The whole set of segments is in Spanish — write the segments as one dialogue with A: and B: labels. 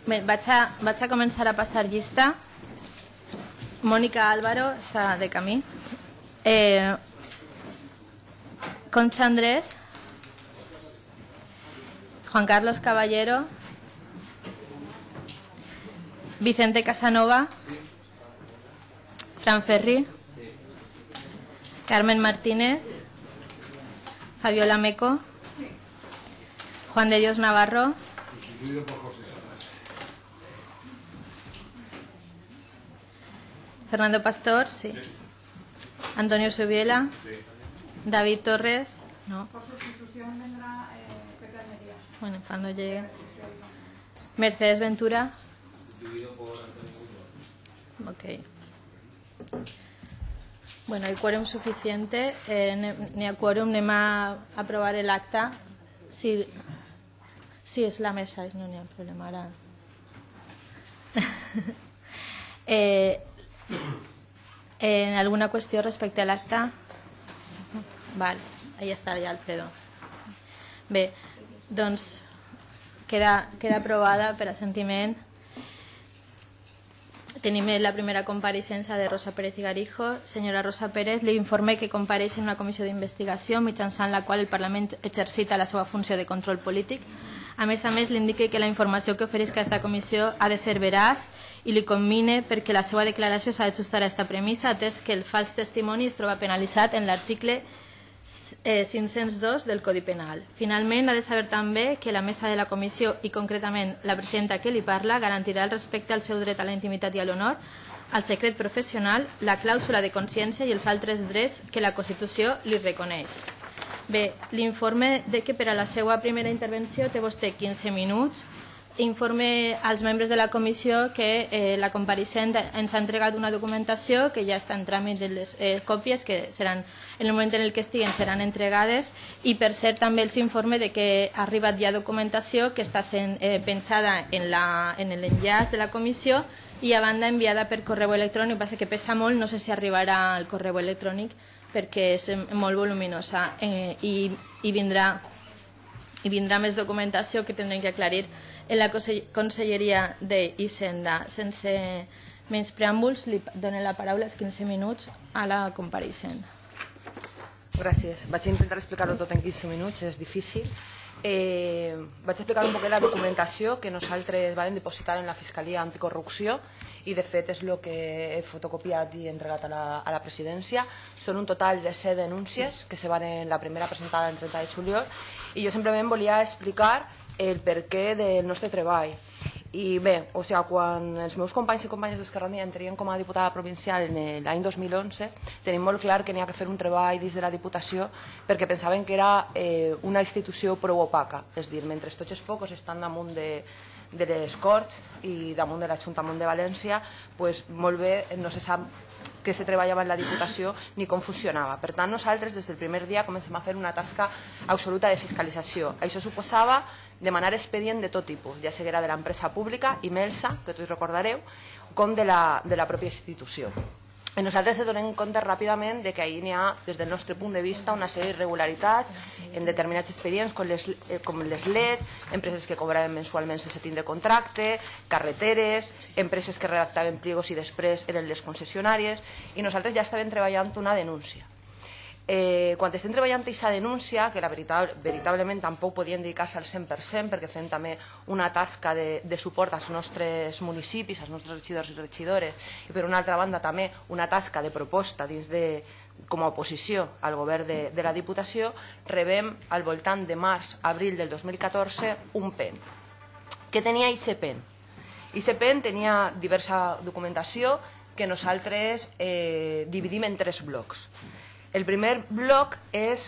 A: Bé, vaig a començar a passar llista. Mònica Álvaro està de camí. Concha Andrés, Juan Carlos Caballero, Vicente Casanova, Fran Ferri, Carmen Martínez, Fabiola Meco, Juan de Dios Navarro, Fernando Pastor, sí. Antonio Subiela, sí. David Torres, no.
B: Por sustitución vendrá Pepe Almería.
A: Bueno, cuando llegue. Mercedes Ventura. Ok. Bueno, el quòrum suficiente. Ni a quòrum anem a aprovar l'acte. Sí, és la mesa, no n'hi ha problema ara. ¿Alguna qüestió respecte a l'acte? Vale, ahí està ja Alfredo. Bé, doncs queda aprovada per assentiment. Tenim la primera compareixença de Rosa Pérez i Garijo. Senyora Rosa Pérez, li informe que compareix en una comissió d'investigació mitjançant la qual el Parlament exercita la seva funció de control polític. A més, li indique que la informació que ofereix aquesta comissió ha de ser veraç i li commine perquè la seva declaració s'ha d'ajustar a aquesta premissa, atès que el fals testimoni es troba penalitzat en l'article 502 del Codi Penal. Finalment, ha de saber també que la mesa de la comissió i concretament la presidenta que li parla garantirà el respecte al seu dret a la intimitat i a l'honor, al secret professional, la clàusula de consciència i els altres drets que la Constitució li reconeix. Bé, l'informe de que per a la seva primera intervenció té vostè 15 minuts. Informe als membres de la comissió que la compareixent ens ha entregat una documentació que ja està en tràmit de les còpies que seran, en el moment en què estiguen seran entregades, i per cert també els informe de que ha arribat ja documentació que està sent penjada en l'enllaç de la comissió i a banda enviada per correu electrònic. Passa que pesa molt, no sé si arribarà al correu electrònic perquè és molt voluminosa i vindrà més documentació que tindrem que aclarir en la Conselleria d'Hisenda. Sense menys preàmbuls, li dono la paraula els 15 minuts a la compareixent.
C: Gràcies. Vaig intentar explicar-ho tot en 15 minuts, és difícil. Vaig explicar un poc la documentació que nosaltres vam depositar en la Fiscalia Anticorrupció i de fet és el que he fotocopiat i entregat a la presidència. Són un total de 7 denúncies que se van en la primera presentada el 30 de juliol i jo simplement volia explicar el perquè del nostre treball. I bé, quan els meus companys i companyes d'Esquerra Unida entrien com a diputada provincial en l'any 2011, tenim molt clar que n'hi ha que fer un treball dins de la Diputació perquè pensaven que era una institució prou opaca. És a dir, mentre tots els focus estan damunt de les Corts i damunt de l'Ajuntament de València, molt bé no se sap què se treballava en la Diputació ni com funcionava. Per tant, nosaltres des del primer dia comencem a fer una tasca absoluta de fiscalització. Això suposava demanar expedient de tot tipus, ja sigui de l'empresa pública, Imelsa, que tots recordareu, com de la pròpia institució. I nosaltres ens donem compte ràpidament que ahir n'hi ha, des del nostre punt de vista, una sèrie d'irregularitats en determinats expedients, com les LED, empreses que cobraven mensualment sense tindre contracte, carreteres, empreses que redactaven pliegos i després eren les concessionàries, i nosaltres ja estàvem treballant una denúncia. Quan estem treballant aquesta denúncia, que veritablement tampoc podien dedicar-se al 100% perquè fem també una tasca de suport als nostres municipis, als nostres regidors i regidores, i per una altra banda també una tasca de proposta com a oposició al govern de la Diputació, rebem al voltant de març-abril del 2014 un PEN. Què tenia aquest PEN? Aquest PEN tenia diversa documentació que nosaltres dividim en 3 blocs. El primer bloc és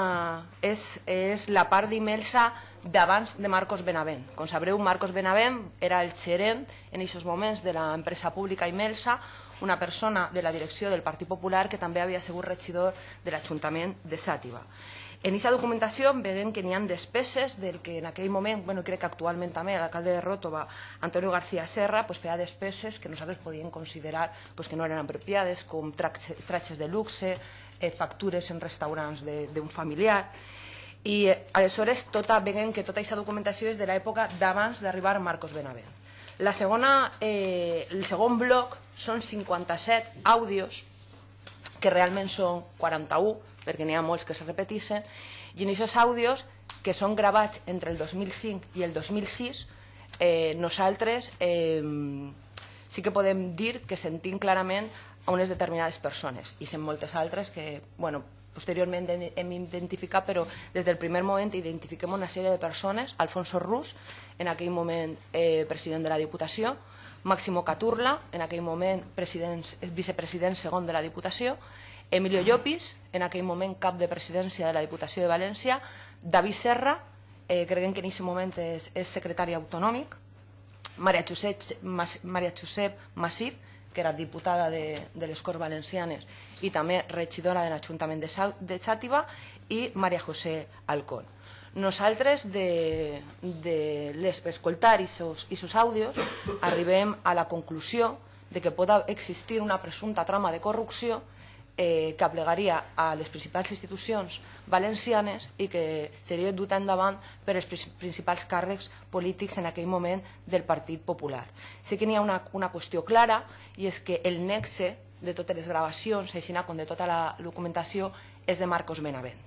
C: la part d'Imelsa d'abans de Marcos Benavent. Com sabreu, Marcos Benavent era el gerent en aquests moments de l'empresa pública Imelsa, una persona de la direcció del Partit Popular que també havia sigut regidor de l'Ajuntament de Xàtiva. En aquesta documentació veiem que n'hi ha despeses del que en aquell moment, crec que actualment també l'alcalde de Ròtova, Antonio García Serra, feia despeses que nosaltres podíem considerar que no eren apropiades, com tratges de luxe, factures en restaurants d'un familiar. I aleshores veiem que tota aquesta documentació és de l'època d'abans d'arribar Marcos Benavent. El segon bloc són 57 àudios, que realment són 41, perquè n'hi ha molts que se repeteixen, i en aquests àudios, que són gravats entre el 2005 i el 2006, nosaltres sí que podem dir que sentim clarament a unes determinades persones, i són moltes altres que, bueno, posteriorment hem identificat, però des del primer moment identifiquem una sèrie de persones: Alfonso Rus, en aquell moment president de la Diputació; Máximo Caturla, en aquell moment vicepresident segon de la Diputació; Emilio Llopis, en aquell moment cap de presidència de la Diputació de València; David Serra, creiem que en aquest moment és secretari autonòmic; Maria Josep Massip, que era diputada de les Corts Valencianes i també regidora de l'Ajuntament de Xàtiva, i Maria José Alcón. Nosaltres, d'escoltar aquests àudios, arribem a la conclusió de que pot existir una presumpta trama de corrupció que aplegaria a les principals institucions valencianes i que seria duta endavant per els principals càrrecs polítics en aquell moment del Partit Popular. Sí que n'hi ha una qüestió clara, i és que el nexe de totes les gravacions, així com de tota la documentació, és de Marcos Benavent.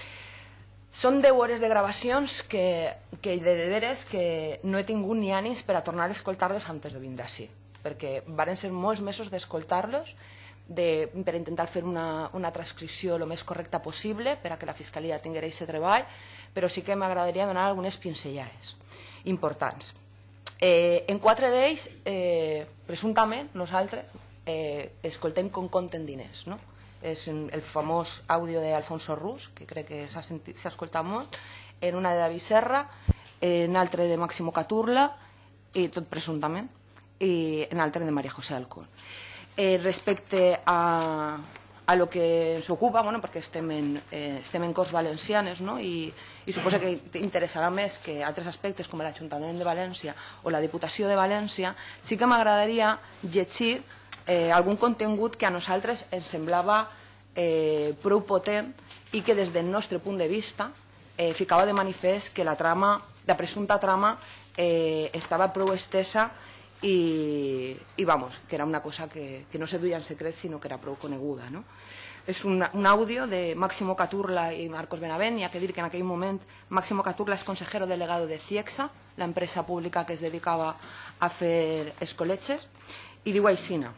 C: Són 10 hores de gravacions que de veres que no he tingut ni ànims per a tornar a escoltar-los antes de vindre així, perquè van ser molts mesos d'escoltar-los per intentar fer una transcripció el més correcta possible per a que la Fiscalia tingués aquest treball, però sí que m'agradaria donar algunes pinzellades importants. En 4 d'ells, presumptament, nosaltres escoltem com compten diners. És el famós àudio d'Alfonso Rus, que crec que s'ha escoltat molt, en una de David Serra, en altre de Máximo Caturla, i tot presumptament, i en altre de Maria José Alcón. Respecte a lo que ens ocupa, perquè estem en Corts Valencianes, i suposo que interessarà més que altres aspectes com l'Ajuntament de València o la Diputació de València, sí que m'agradaria llegir algun contingut que a nosaltres ens semblava prou potent i que des del nostre punt de vista ficava de manifest que la presumpta trama estava prou estesa i que era una cosa que no se duia en secret, sinó que era prou coneguda. És un àudio de Máximo Caturla i Marcos Benavent. Hi ha que dir que en aquell moment Máximo Caturla és consejero delegado de Ciexa, l'empresa pública que es dedicava a fer escoletxes, i diu aixina.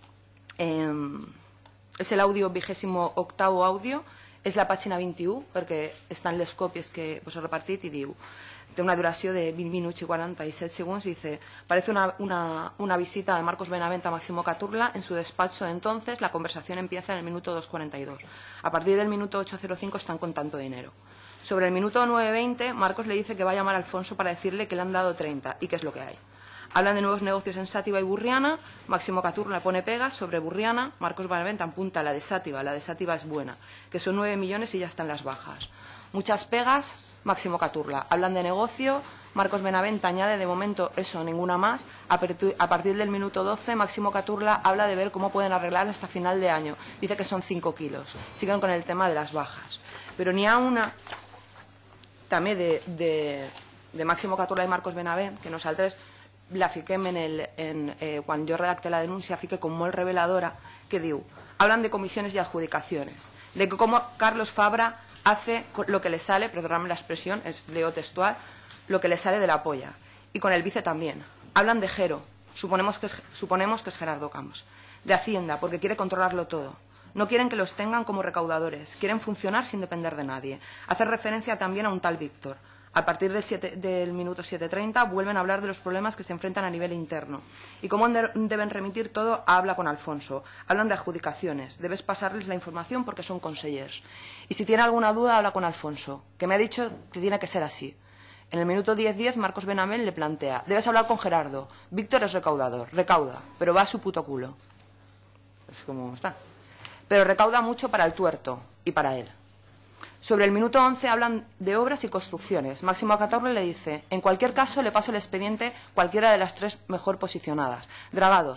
C: És l'àudio 28º àudio, és la pàgina 21, perquè estan les còpies que us he repartit, i diu, té una duració de 20 minuts i 47 segons, y dice: parece una visita de Marcos Benavent a Máximo Caturla en su despacho de entonces. La conversación empieza en el minuto 2:42. A partir del minuto 8:05 están contando dinero. Sobre el minuto 9:20, Marcos le dice que va a llamar a Alfonso para decirle que le han dado 30 y qué es lo que hay. Hablan de nuevos negocios en Xàtiva y Burriana. Máximo Caturla pone pegas sobre Burriana. Marcos Benavent apunta a la de Xàtiva es buena, que son 9 millones y ya están las bajas. Muchas pegas. Máximo Caturla. Hablan de negocio. Marcos Benavent añade: de momento eso, ninguna más. A partir del minuto 12, Máximo Caturla habla de ver cómo pueden arreglar hasta final de año. Dice que son 5 kilos. Siguen con el tema de las bajas. Pero n'hi ha una també de Máximo Caturla i Marcos Benavent, que nosaltres la fiquem quan jo redacté la denúncia, fique com molt reveladora, que diu: hablan de comisiones y adjudicaciones, de cómo Carlos Fabra hace lo que le sale, perdóname la expresión, leo textual, lo que le sale de la polla. Y con el vice también. Hablan de Gero, suponemos que es Gerardo Camps. De Hacienda, porque quiere controlarlo todo. No quieren que los tengan como recaudadores, quieren funcionar sin depender de nadie. Hacer referencia también a un tal Víctor. A partir del minuto 7:30 vuelven a hablar de los problemas que se enfrentan a nivel interno. Y cómo deben remitir todo, habla con Alfonso. Hablan de adjudicaciones. Debes pasarles la información porque son consellers. Y si tiene alguna duda, habla con Alfonso, que me ha dicho que tiene que ser así. En el minuto 10:10, Marcos Benavent le plantea: debes hablar con Gerardo. Víctor es recaudador, recauda, pero va a su puto culo. Es como está. Pero recauda mucho para el tuerto y para él. Sobre el minuto 11 hablan de obras y construcciones. Máximo Caturla le dice: en cualquier caso le paso el expediente cualquiera de las 3 mejor posicionadas. Dragados.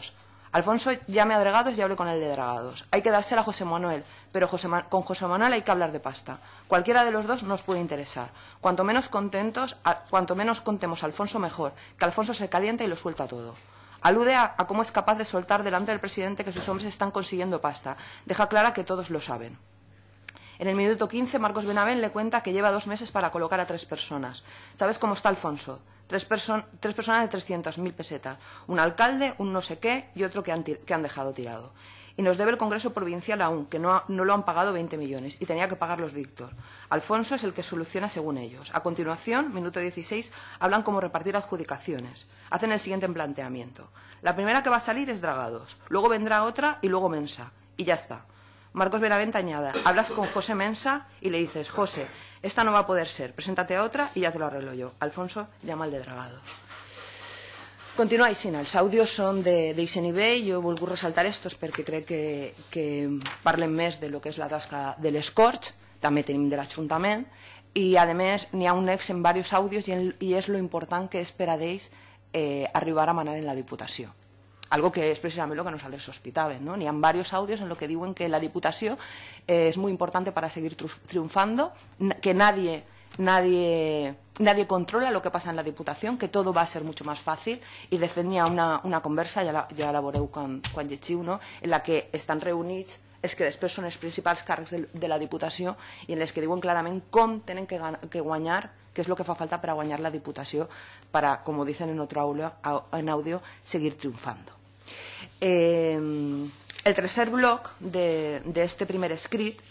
C: Alfonso llame a Dragados y hable con el de Dragados. Hay que dársela a José Manuel, pero con José Manuel hay que hablar de pasta. Cualquiera de los dos nos puede interesar. Cuanto menos contemos a Alfonso mejor, que Alfonso se calienta y lo suelta todo. Alude a cómo es capaz de soltar delante del presidente que sus hombres están consiguiendo pasta. Deja clara que todos lo saben. En el minuto 15, Marcos Benavent le cuenta que lleva 2 meses para colocar a 3 personas. ¿Sabes cómo está Alfonso? 3 personas de 300.000 pesetas. Un alcalde, un no sé qué y otro que han dejado tirado. Y nos debe el Congreso Provincial aún, que no lo han pagado 20 millones y tenía que pagarlos Víctor. Alfonso es el que soluciona según ellos. A continuación, minuto 16, hablan cómo repartir adjudicaciones. Hacen el siguiente planteamiento. La primera que va a salir es Dragados, luego vendrá otra y luego Mensa. Y ya está. Marcos Benavent añade, hablas con José Mensa y le dices, José, esta no va a poder ser, preséntate a otra y ya te lo arreglo yo. Alfonso llama al de Dragados. Continua Isina. Els àudios són d'Ixenibé. Jo vull ressaltar estos perquè crec que parlen més de lo que és la tasca de les Corts, també tenim de l'Ajuntament, i a més n'hi ha un ex en diversos àudios i és lo important que és per a ells arribar a manar en la Diputació. Algo que es precisamente lo que nosaltres sospitaven, ¿no? Ni han varios audios en lo que diuen que la Diputació es muy importante para seguir triunfando, que nadie controla lo que pasa en la Diputación, que todo va a ser mucho más fácil, y defendia una conversa, ja la veureu quan llegiu, no? En la que estan reunits els que després són els principals càrrecs de la Diputació i en les que diuen clarament com tenen que guanyar, què és el que fa falta per a guanyar la Diputació para, como dicen en otro audio, seguir triunfando. El tercer bloc d'este primer escrit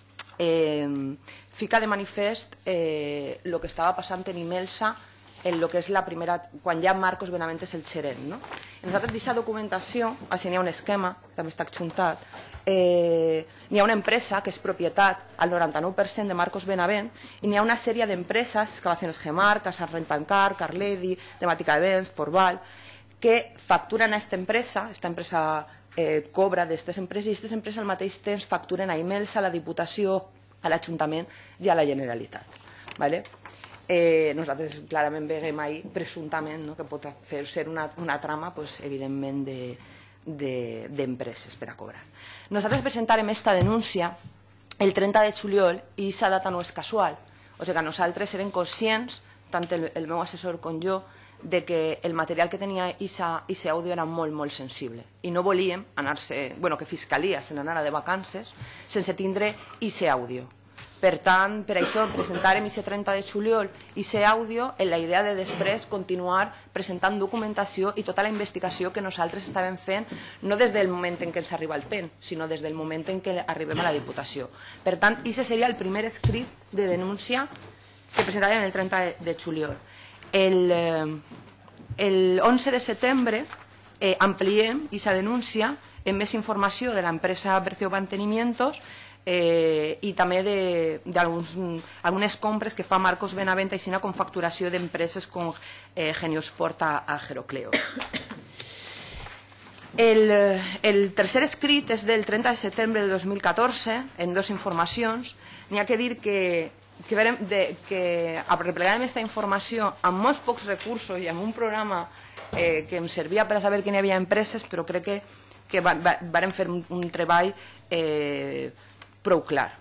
C: fica de manifest el que estava passant en Imelsa en el que és la primera, quan ja Marcos Benavent és el gerent, no? Nosaltres d'aquesta documentació, així n'hi ha un esquema, també està adjuntat, n'hi ha una empresa que és propietat al 99% de Marcos Benavent i n'hi ha una sèrie d'empreses, Excavaciones Gemar, Casa Rentancar, Carledi, Temàtica Events, Porval, que facturen a aquesta empresa cobra d'aquestes empreses i aquestes empreses al mateix temps facturen a Imelsa, a la Diputació, a l'Ajuntament i a la Generalitat. Nosaltres clarament veiem ahí presumptament que pot ser una trama evidentment d'empreses per a cobrar. Nosaltres presentarem aquesta denúncia el 30 de juliol i aquesta data no és casual. O sigui que nosaltres érem conscients, tant el meu assessor com jo, de que el material que tenia aquest àudio era molt, molt sensible i no volíem que Fiscalia se n'anara de vacances sense tindre aquest àudio. Per tant, per això presentarem aquest 30 de juliol aquest àudio en la idea de després continuar presentant documentació i tota la investigació que nosaltres estàvem fent, no des del moment en què ens arriba el PEN, sinó des del moment en què arribem a la Diputació. Per tant, aquest seria el primer escrit de denúncia que presentarem el 30 de juliol. El 11 de setembre ampliem aquesta denúncia amb més informació de l'empresa Berceo Mantenimientos i també d'algunes compres que fa Marcos Benavent així com facturació d'empreses com Geniosport a Gerocleo. El tercer escrit és del 30 de setembre de 2014 en 2 informacions. N'hi ha que dir que replegarem aquesta informació amb molts pocs recursos i amb un programa que em servia per a saber que n'hi havia empreses, però crec que vàrem fer un treball prou clar.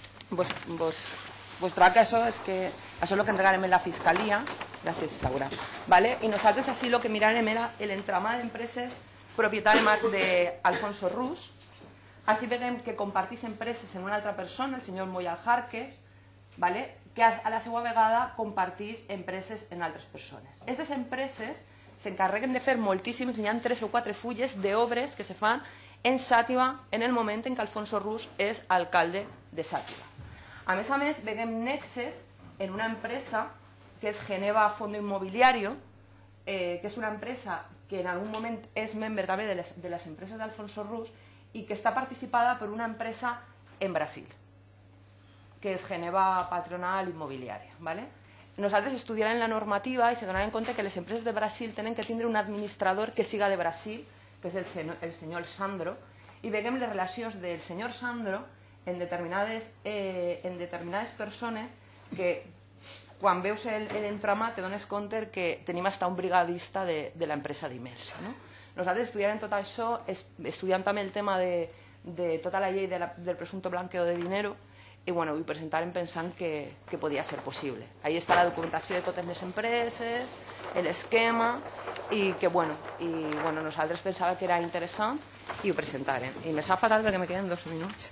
C: Vos tracta això és que això és el que entregarem a la Fiscalia. Gràcies, Saura. I nosaltres així el que mirarem era l'entramat d'empreses propietat d'Alfonso Rus. Així veiem que compartís empreses amb una altra persona, el senyor Moyal Jarques, que a la seva vegada compartís empreses en altres persones. Aquestes empreses s'encarreguen de fer moltíssimes, hi ha 3 o 4 fulles d'obres que se fan en Xàtiva en el moment en què Alfonso Rus és alcalde de Xàtiva. A més, veiem nexes en una empresa que és Geneva Fondo Inmobiliario, que és una empresa que en algun moment és membre també de les empreses d'Alfonso Rus i que està participada per una empresa en Brasil, que és Geneva Patronal Immobiliària. Nosaltres estudiarem la normativa i se donaran compte que les empreses de Brasil tenen que tindre un administrador que siga de Brasil, que és el senyor Sandro, i veiem les relacions del senyor Sandro en determinades persones que quan veus l'entramat te dones compte que tenim fins un brigadista de l'empresa d'Imelsa. Nosaltres estudiarem tot això, estudiant també el tema de tota la llei del presumpto blanqueo de dinero, i ho presentarem pensant que podia ser possible. Ahí està la documentació de totes les empreses, l'esquema, i que nosaltres pensàvem que era interessant i ho presentarem. I me sap fatal perquè me queden 2 minuts.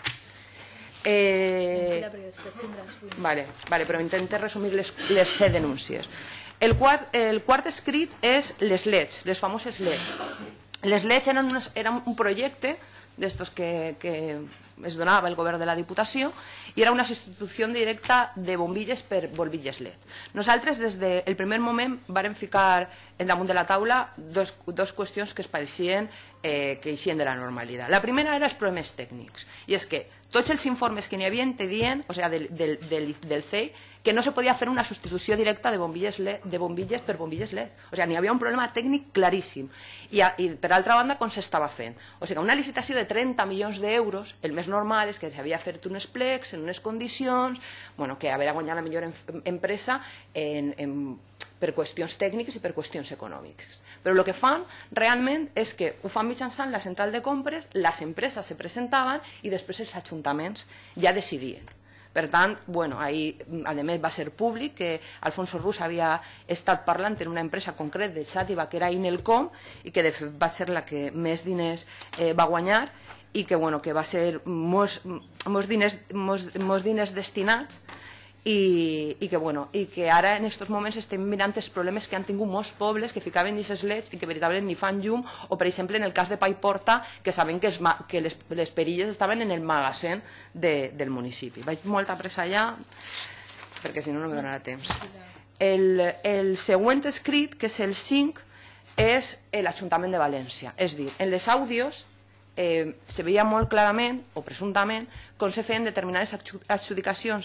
C: Vale, però intente resumir les 7 denúncies. El quart escrit és les LEDs, les famoses LEDs. Les LEDs eren un projecte d'estos que es donava el govern de la Diputació i era una substitució directa de bombilles per bombilles LED. Nosaltres des del primer moment vàrem ficar damunt de la taula dos qüestions que es pareixien que eixien de la normalitat. La primera era els problemes tècnics, i és que tots els informes que n'hi havia te dient, o sigui, del CEI, que no se podia fer una substitució directa de bombilles per bombilles LED. O sigui, n'hi havia un problema tècnic claríssim. I per altra banda, com s'estava fent? O sigui, una licitació de 30 milions d'euros, el més normal és que s'havia fet uns plecs en unes condicions, que haver guanyat la millor empresa per qüestions tècniques i per qüestions econòmiques. Però el que fan realment és que ho fan mitjançant la central de compres, les empreses se presentaven i després els ajuntaments ja decidien. Per tant, ahir, a més, va ser públic que Alfonso Rus havia estat parlant en una empresa concret de Xàtiva, que era Inelcom, i que de fet va ser la que més diners va guanyar i que va ser molts diners destinats i que ara en aquests moments estem mirant els problemes que han tingut molts pobles que ficaven aquestes LEDs i que veritablement ni fan llum, o per exemple en el cas de Paiporta, que sabem que les perilles estaven en el magatzem del municipi. Vaig molta pressa allà perquè si no no me donarà temps. El següent escrit, que és el 5, és l'Ajuntament de València. És a dir, en les àudios se veia molt clarament, o presumptament, com se feien determinades adjudicacions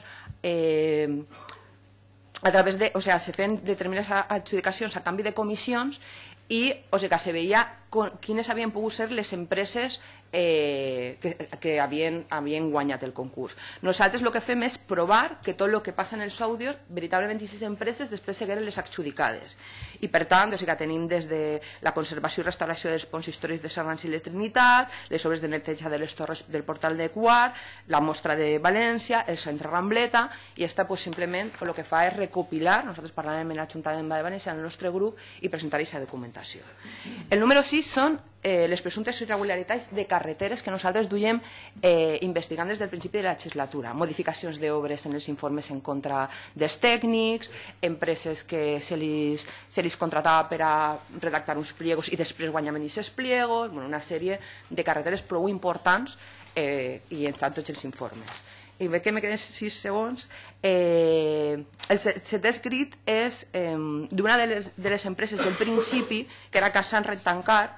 C: a través de... O sigui, se feien determinades adjudicacions a canvi de comissions i que se veia quines havien pogut ser les empreses que havien guanyat el concurs. Nosaltres el que fem és provar que tot el que passa en els àudios, veritablement aquestes empreses després segueren les adjudicades. I per tant, tenim des de la conservació i restauració dels ponts històrics de Serrans i les Trinitat, les obres de neteja de les torres del portal de Quart, la mostra de València, el centre Rambleta, i simplement el que fa és recopilar, nosaltres parlarem en l'Ajuntament de València, en el nostre grup, i presentar aquesta documentació. El número 6 són les presumptes irregularitats de carreteres que nosaltres duiem investigant des del principi de la legislatura. Modificacions d'obres en els informes en contra dels tècnics, empreses que se li contratava per a redactar uns pliegos i després guanyaven aquests pliegos, una sèrie de carreteres prou importants i en tots els informes. I veig que me queden 6 segons. El setè escrit és d'una de les empreses del principi, que era Cassan Rectancar.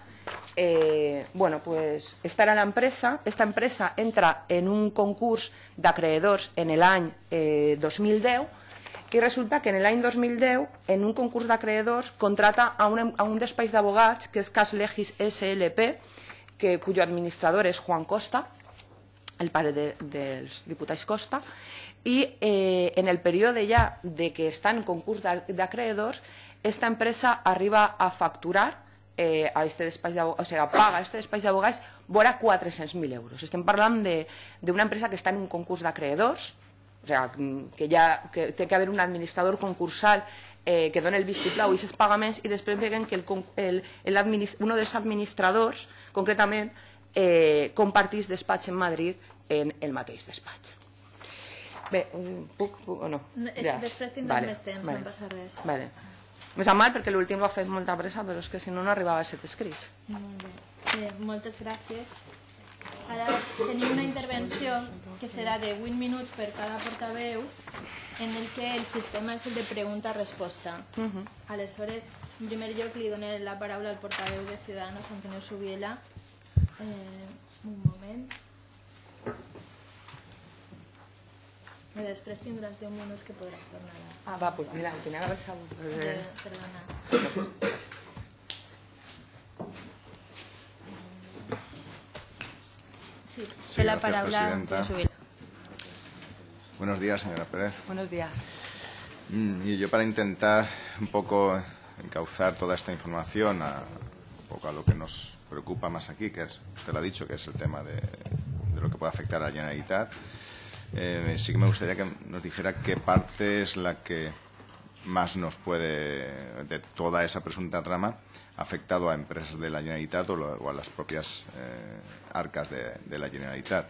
C: Esta era l'empresa. Esta empresa entra en un concurs d'acreedors en l'any 2010 i resulta que en l'any 2010, en un concurs d'acreedors, contrata a un despatx d'abogats, que és Cas Legis SLP, cuyo administrador és Juan Costa, el pare dels diputats Costa, i en el període ja de que està en concurs d'acreedors, esta empresa arriba a facturar a este despatx d'abogats, o sigui, paga a este despatx d'abogats vora 400.000 euros. Estem parlant d'una empresa que està en un concurs d'acreedors, o sigui, que té que haver un administrador concursal que dona el vistiplau i aquests pagaments, i després veiem que un dels administradors, concretament, compartís despatx en Madrid en el mateix despatx. Bé, puc o no?
A: Després tindràs més temps, no passa res.
C: Me sap mal perquè l'últim l'ha fet molta pressa, però és que si no, no arribava a 7 escrits.
A: Molt bé. Moltes gràcies. Ara tenim una intervenció que serà de 8 minuts per cada portaveu, en el que el sistema és el de pregunta-resposta. Aleshores, en primer lloc, li dono la paraula al portaveu de Ciudadanos, Antonio Subiela. Un moment. I després tindràs 10 minuts que podràs tornar a...
C: Doncs mira, ho tenia d'haver sabut.
A: Perdona. Sí, té la paraula Antonio Subiela.
D: Buenos días, señora Pérez.
C: Buenos días.
D: Y yo, para intentar un poco encauzar toda esta información un poco a lo que nos preocupa más aquí, que es, usted lo ha dicho, que es el tema de lo que puede afectar a la Generalitat, sí que me gustaría que nos dijera qué parte es la que más nos puede, de toda esa presunta trama, ha afectado a empresas de la Generalitat o a las propias arcas de la Generalitat.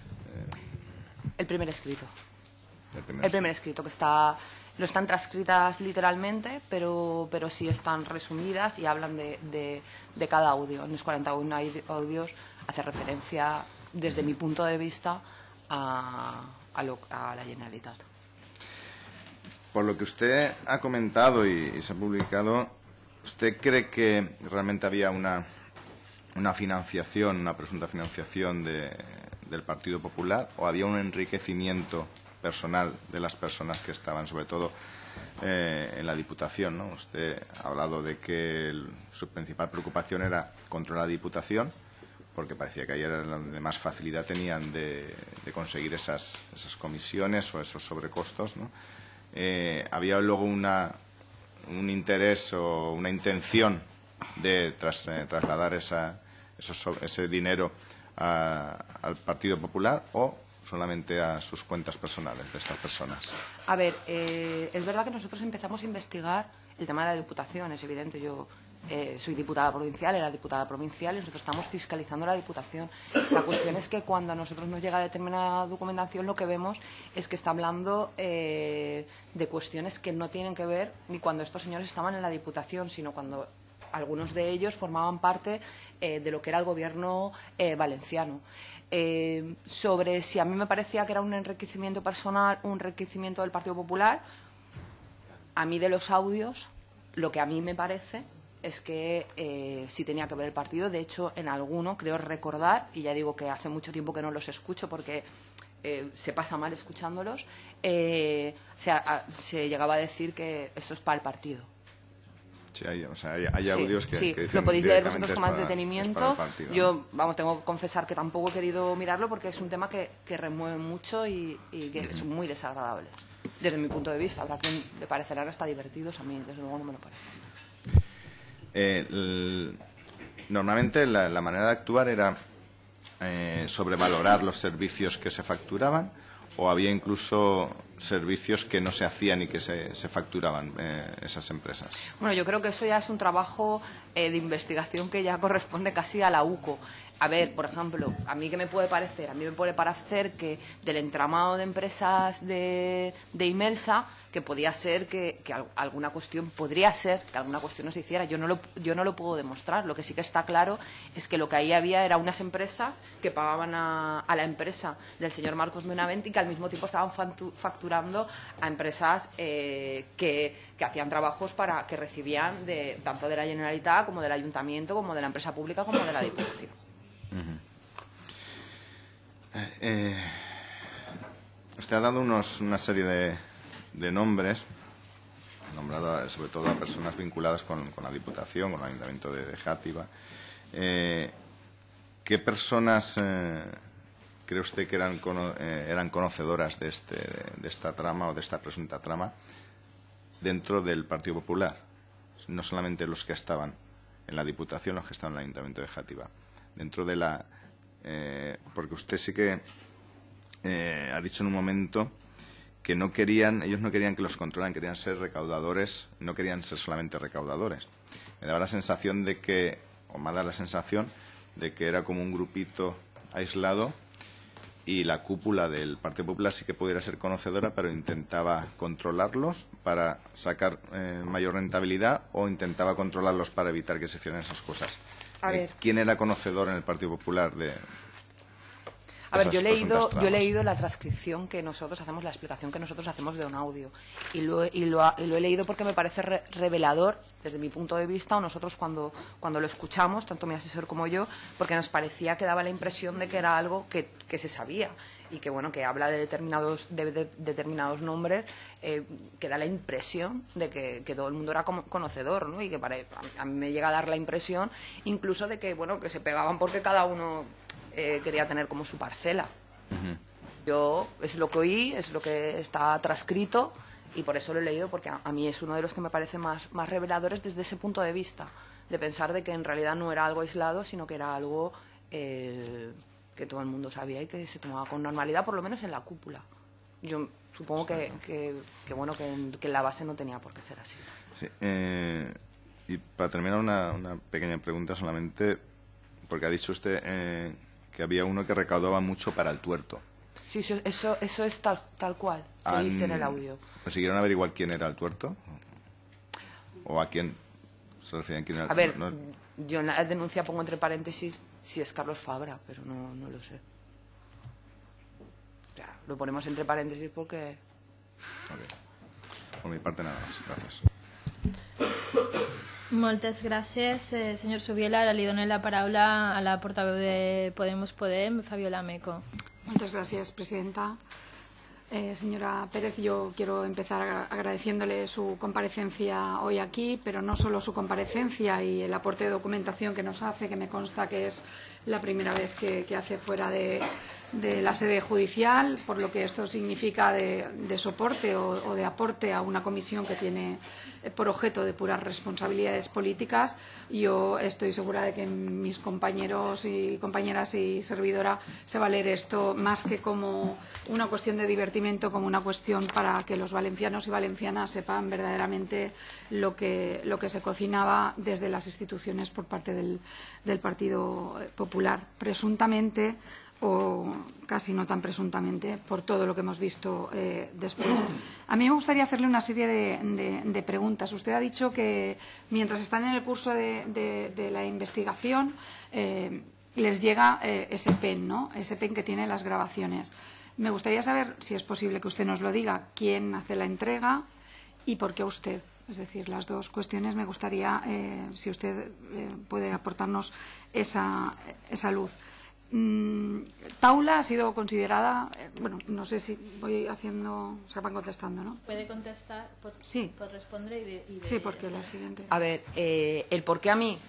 C: El primer escrito. El primer escrito, que está... No están transcritas literalmente, pero sí están resumidas y hablan de cada audio. En los 41 audios hace referencia, desde mi punto de vista, a la Generalitat.
D: Por lo que usted ha comentado y se ha publicado, ¿usted cree que realmente había una financiación, una presunta financiación del Partido Popular, o había un enriquecimiento personal de las personas que estaban, sobre todo en la Diputación, ¿no? Usted ha hablado de que su principal preocupación era controlar la Diputación, porque parecía que ahí era donde más facilidad tenían de conseguir esas comisiones o esos sobrecostos, ¿no? Había luego un interés o una intención de trasladar ese dinero al Partido Popular, o solamente a sus cuentas personales de estas personas.
C: A ver, es verdad que nosotros empezamos a investigar el tema de la Diputación, es evidente. Yo soy diputada provincial, era diputada provincial, y nosotros estamos fiscalizando la Diputación. La cuestión es que cuando a nosotros nos llega determinada documentación, lo que vemos es que está hablando de cuestiones que no tienen que ver ni cuando estos señores estaban en la Diputación, sino cuando algunos de ellos formaban parte de lo que era el gobierno valenciano. Sobre si a mí me parecía que era un enriquecimiento personal, un enriquecimiento del Partido Popular, a mí de los audios, lo que a mí me parece es que sí tenía que ver el partido. De hecho, en alguno creo recordar, y ya digo que hace mucho tiempo que no los escucho porque se pasa mal escuchándolos, se llegaba a decir que esto es para el partido.
D: Sí, hay audios que dicen,
C: lo podéis leer vosotros con más
D: es
C: detenimiento.
D: para el partido, ¿no?
C: Yo, tengo que confesar que tampoco he querido mirarlo porque es un tema que remueve mucho y que es muy desagradable. Desde mi punto de vista, habrá quien le parecerán hasta divertidos, a mí desde luego no me lo parece.
D: Normalmente la manera de actuar era sobrevalorar los servicios que se facturaban, o había incluso servicios que no se hacían y que se facturaban esas empresas.
C: Bueno, yo creo que eso ya es un trabajo de investigación que ya corresponde casi a la UCO. A ver, por ejemplo, a mí me puede parecer que del entramado de empresas de Imelsa, que podía ser que alguna cuestión, podría ser que alguna cuestión no se hiciera. Yo no lo puedo demostrar. Lo que sí que está claro es que lo que ahí había era unas empresas que pagaban a la empresa del señor Marcos Benavent y que al mismo tiempo estaban facturando a empresas que hacían trabajos que recibían tanto de la Generalitat como del Ayuntamiento, como de la empresa pública, como de la Diputación.
D: Usted ha dado una serie de nombres, ha nombrado sobre todo a personas vinculadas con la Diputación, con el Ayuntamiento de Játiva. ¿Qué personas cree usted que eran conocedoras de esta trama o de esta presunta trama dentro del Partido Popular? No solamente los que estaban en la Diputación, los que estaban en el Ayuntamiento de Játiva. Dentro de porque usted sí que ha dicho en un momento que ellos no querían que los controlaran, querían ser recaudadores, no querían ser solamente recaudadores. Me daba la sensación me da la sensación de que era como un grupito aislado, y la cúpula del Partido Popular sí que pudiera ser conocedora, pero intentaba controlarlos para sacar mayor rentabilidad, o intentaba controlarlos para evitar que se hicieran esas cosas. ¿Quién era conocedor en el Partido Popular de
C: yo he leído la transcripción que nosotros hacemos, la explicación que nosotros hacemos de un audio, y lo he leído porque me parece revelador desde mi punto de vista, o nosotros cuando lo escuchamos, tanto mi asesor como yo, porque nos parecía que daba la impresión de que era algo que se sabía, y que que habla de determinados nombres, que da la impresión de que todo el mundo era conocedor, ¿no? Y que a mí me llega a dar la impresión incluso de que que se pegaban porque cada uno quería tener como su parcela. Yo es lo que oí, es lo que está transcrito, Y por eso lo he leído, porque a mí es uno de los que me parece más reveladores desde ese punto de vista, de pensar de que en realidad no era algo aislado, sino que era algo que todo el mundo sabía y que se tomaba con normalidad, por lo menos en la cúpula. Yo supongo que la base no tenía por qué ser así.
D: Sí, y para terminar, una pequeña pregunta solamente, porque ha dicho usted que había uno que recaudaba mucho para el tuerto.
C: Sí, eso es tal cual, se dice en el audio.
D: ¿Consiguieron averiguar quién era el tuerto? ¿O a quién se refieren? ¿Quién era el
C: A ver,
D: tuerto?
C: yo en la denuncia pongo entre paréntesis si es Carlos Fabra, pero no lo sé. O sea, lo ponemos entre paréntesis porque...
D: Okay. Por mi parte nada más. Gracias.
A: Moltes gràcies, senyor Subiela. Ara li dono la paraula a la portaveu de Podem, Fabiola Meco.
B: Muchas gracias, presidenta. Señora Pérez, yo quiero empezar agradeciéndole su comparecencia hoy aquí, pero no solo su comparecencia y el aporte de documentación que nos hace, que me consta que es la primera vez que hace fuera de la sede judicial, por lo que esto significa de soporte o de aporte a una comisión que tiene por objeto depurar responsabilidades políticas. Yo estoy segura de que mis compañeros y compañeras y servidora se va a leer esto más que como una cuestión de divertimento, como una cuestión para que los valencianos y valencianas sepan verdaderamente lo que se cocinaba desde las instituciones por parte del Partido Popular, presuntamente o casi no tan presuntamente, por todo lo que hemos visto después. A mí me gustaría hacerle una serie de preguntas. Usted ha dicho que mientras están en el curso de la investigación les llega ese PEN, ¿no? Ese PEN que tiene las grabaciones. Me gustaría saber, si es posible que usted nos lo diga, quién hace la entrega y por qué usted. Es decir, las dos cuestiones me gustaría, si usted puede aportarnos esa luz. Taula ha sido considerada, bueno, no sé si voy haciendo, se van contestando, ¿no?
A: Puede contestar,
B: sí.
A: Puede responder y
B: sí, porque la siguiente.
C: A ver, el por qué a mí,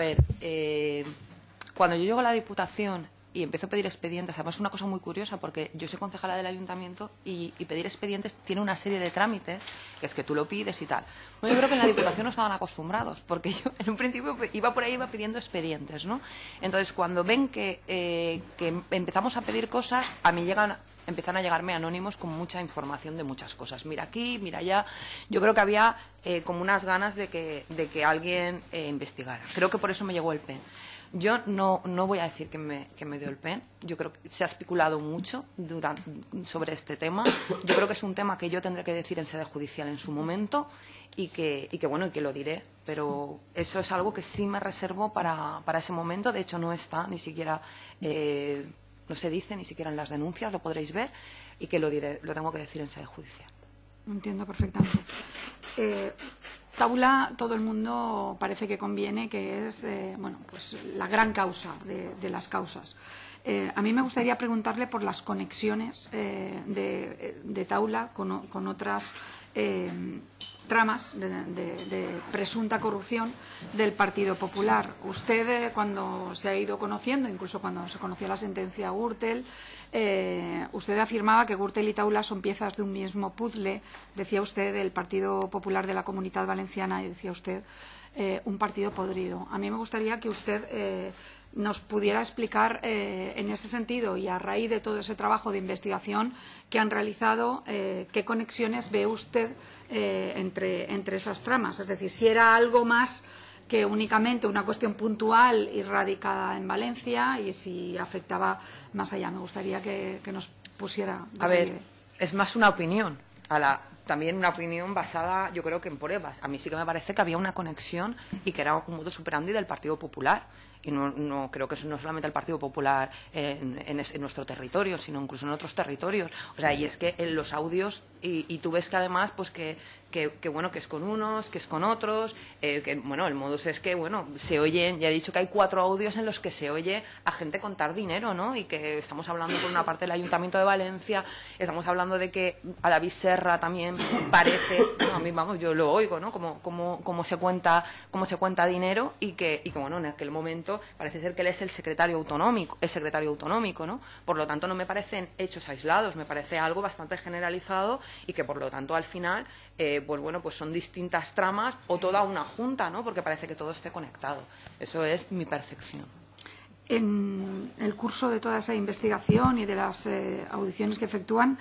C: cuando yo llego a la Diputación y empiezo a pedir expedientes, además es una cosa muy curiosa porque yo soy concejala del Ayuntamiento y pedir expedientes tiene una serie de trámites, que es que tú lo pides y tal. Bueno, yo creo que en la Diputación no estaban acostumbrados, porque yo en un principio iba pidiendo expedientes, ¿no? Entonces, cuando ven que empezamos a pedir cosas, a mí empiezan a llegarme anónimos con mucha información de muchas cosas. Mira aquí, mira allá. Yo creo que había como unas ganas de que alguien investigara. Creo que por eso me llegó el PEN. Yo no voy a decir que me dio el PEN. Yo creo que se ha especulado mucho sobre este tema. Yo creo que es un tema que yo tendré que decir en sede judicial en su momento y que lo diré. Pero eso es algo que sí me reservo para ese momento. De hecho, no está ni siquiera, no se dice ni siquiera en las denuncias, lo podréis ver, y que lo diré, lo tengo que decir en sede judicial.
B: Entiendo perfectamente. Taula, todo el mundo parece que conviene que es pues la gran causa de las causas. A mí me gustaría preguntarle por las conexiones de Taula con otras tramas de presunta corrupción del Partido Popular. Usted, cuando se ha ido conociendo, incluso cuando se conoció la sentencia Gürtel, usted afirmaba que Gürtel y Taula son piezas de un mismo puzzle, decía usted, del Partido Popular de la Comunitat Valenciana, y decía usted un partido podrido. A mí me gustaría que usted nos pudiera explicar en ese sentido y a raíz de todo ese trabajo de investigación que han realizado, qué conexiones ve usted entre esas tramas. Es decir, si era algo más que únicamente una cuestión puntual y radicada en Valencia y si afectaba más allá. Me gustaría que nos pusiera...
C: A ver, es más una opinión, también una opinión basada, yo creo que en pruebas. A mí sí que me parece que había una conexión y que era un modus operandi del Partido Popular. Y no creo que eso no solamente el Partido Popular en nuestro territorio, sino incluso en otros territorios. O sea, y es que en los audios, y tú ves que además, pues que es con unos, que es con otros, el modus es que, se oyen, ya he dicho que hay 4 audios en los que se oye a gente contar dinero, ¿no? Y que estamos hablando por una parte del Ayuntamiento de Valencia, estamos hablando de que a David Serra también parece, a mí, yo lo oigo, ¿no? Cómo se cuenta dinero y que en aquel momento concreto parece ser que él es el secretario autonómico, ¿no? Por lo tanto, no me parecen hechos aislados, me parece algo bastante generalizado y que, por lo tanto, al final, pues bueno, pues son distintas tramas o toda una junta, ¿no? Porque parece que todo esté conectado. Eso es mi percepción.
B: En el curso de toda esa investigación y de las audiciones que efectúan,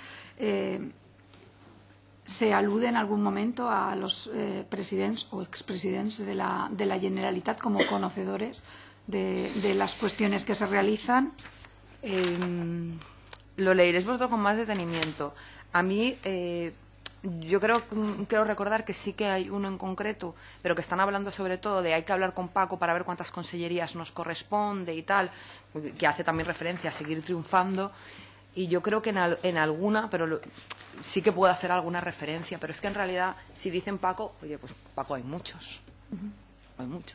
B: ¿se alude en algún momento a los presidents o expresidents de la Generalitat como conocedores de las cuestiones que se realizan?
C: Lo leeréis vosotros con más detenimiento. A mí, yo creo recordar que sí que hay uno en concreto, pero que están hablando sobre todo de hay que hablar con Paco para ver cuántas consellerías nos corresponde y tal, que hace también referencia a seguir triunfando. Y yo creo que en alguna, pero sí que puedo hacer alguna referencia, pero es que en realidad, si dicen Paco, oye, pues Paco hay muchos. Hay muchos.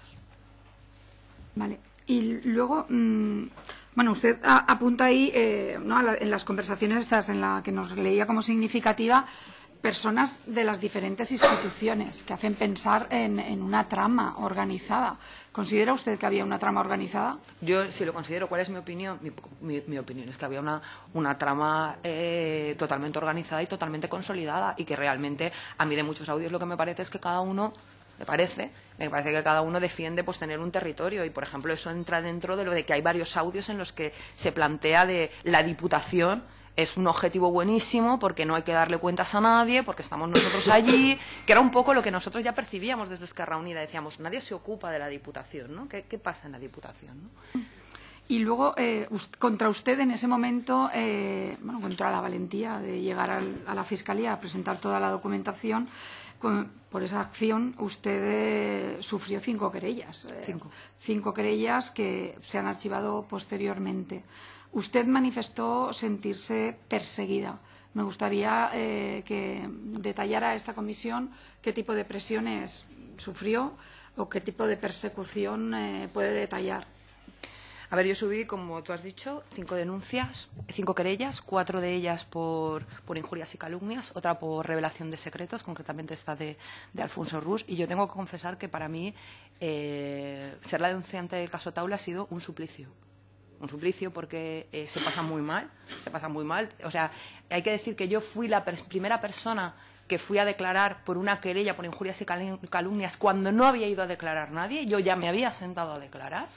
B: Vale. Y luego, bueno, usted apunta ahí, ¿no? En las conversaciones estas en la que nos leía como significativa, personas de las diferentes instituciones que hacen pensar en una trama organizada. ¿Considera usted que había una trama organizada?
C: Yo sí lo considero. ¿Cuál es mi opinión? Mi opinión es que había una trama totalmente organizada y totalmente consolidada, y que realmente a mí de muchos audios lo que me parece es que cada uno, me parece que cada uno defiende pues tener un territorio, y por ejemplo eso entra dentro de lo de que hay varios audios en los que se plantea de la Diputación es un objetivo buenísimo porque no hay que darle cuentas a nadie, porque estamos nosotros allí, que era un poco lo que nosotros ya percibíamos desde Esquerra Unida. Decíamos, nadie se ocupa de la Diputación, ¿no? ¿Qué pasa en la Diputación, ¿no?
B: Y luego, contra usted en ese momento, bueno, contra la valentía de llegar a la Fiscalía a presentar toda la documentación, por esa acción usted sufrió 5 querellas. 5 querellas que se han archivado posteriormente. Usted manifestó sentirse perseguida. Me gustaría que detallara a esta comisión qué tipo de presiones sufrió o qué tipo de persecución puede detallar.
C: A ver, yo subí, como tú has dicho, 5 denuncias, 5 querellas, 4 de ellas por injurias y calumnias, otra por revelación de secretos, concretamente esta de Alfonso Rus, y yo tengo que confesar que para mí ser la denunciante del caso Taula ha sido un suplicio. Un suplicio porque se pasa muy mal. O sea, hay que decir que yo fui la primera persona que fui a declarar por una querella por injurias y calumnias cuando no había ido a declarar nadie. Yo ya me había sentado a declarar.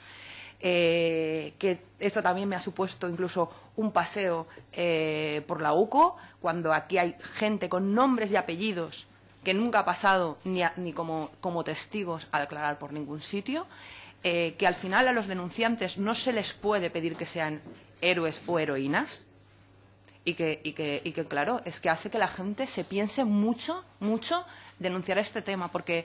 C: Que esto también me ha supuesto incluso un paseo por la UCO, cuando aquí hay gente con nombres y apellidos que nunca ha pasado ni como testigos a declarar por ningún sitio. Que al final a los denunciantes no se les puede pedir que sean héroes o heroínas, y que claro, es que hace que la gente se piense mucho denunciar este tema, porque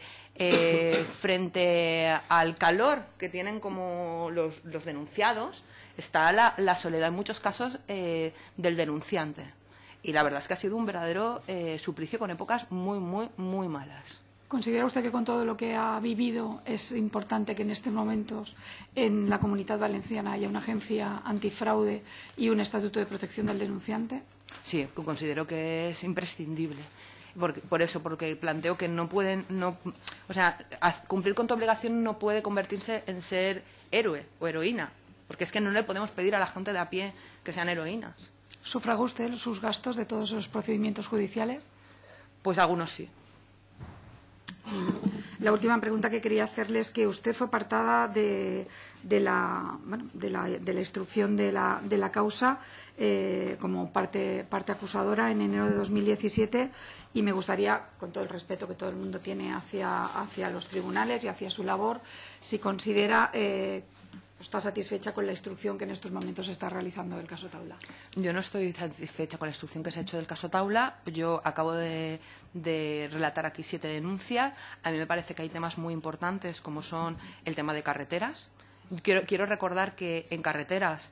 C: frente al calor que tienen como los denunciados está la soledad en muchos casos del denunciante, y la verdad es que ha sido un verdadero suplicio con épocas muy malas.
B: ¿Considera usted que con todo lo que ha vivido es importante que en estos momentos en la Comunitat Valenciana haya una agencia antifraude y un estatuto de protección del denunciante?
C: Sí, considero que es imprescindible. Porque planteo que no pueden, o sea, cumplir con tu obligación no puede convertirse en ser héroe o heroína, porque es que no le podemos pedir a la gente de a pie que sean heroínas.
B: ¿Sufragó usted sus gastos de todos esos procedimientos judiciales?
C: Pues algunos sí.
B: La última pregunta que quería hacerle es que usted fue apartada de la instrucción de la causa como parte acusadora en enero de 2017, y me gustaría, con todo el respeto que todo el mundo tiene hacia los tribunales y hacia su labor, si considera está satisfecha con la instrucción que en estos momentos se está realizando del caso Taula.
C: Yo no estoy satisfecha con la instrucción que se ha hecho del caso Taula. Yo acabo de relatar aquí 7 denuncias. A mí me parece que hay temas muy importantes, como son el tema de carreteras. Quiero recordar que en carreteras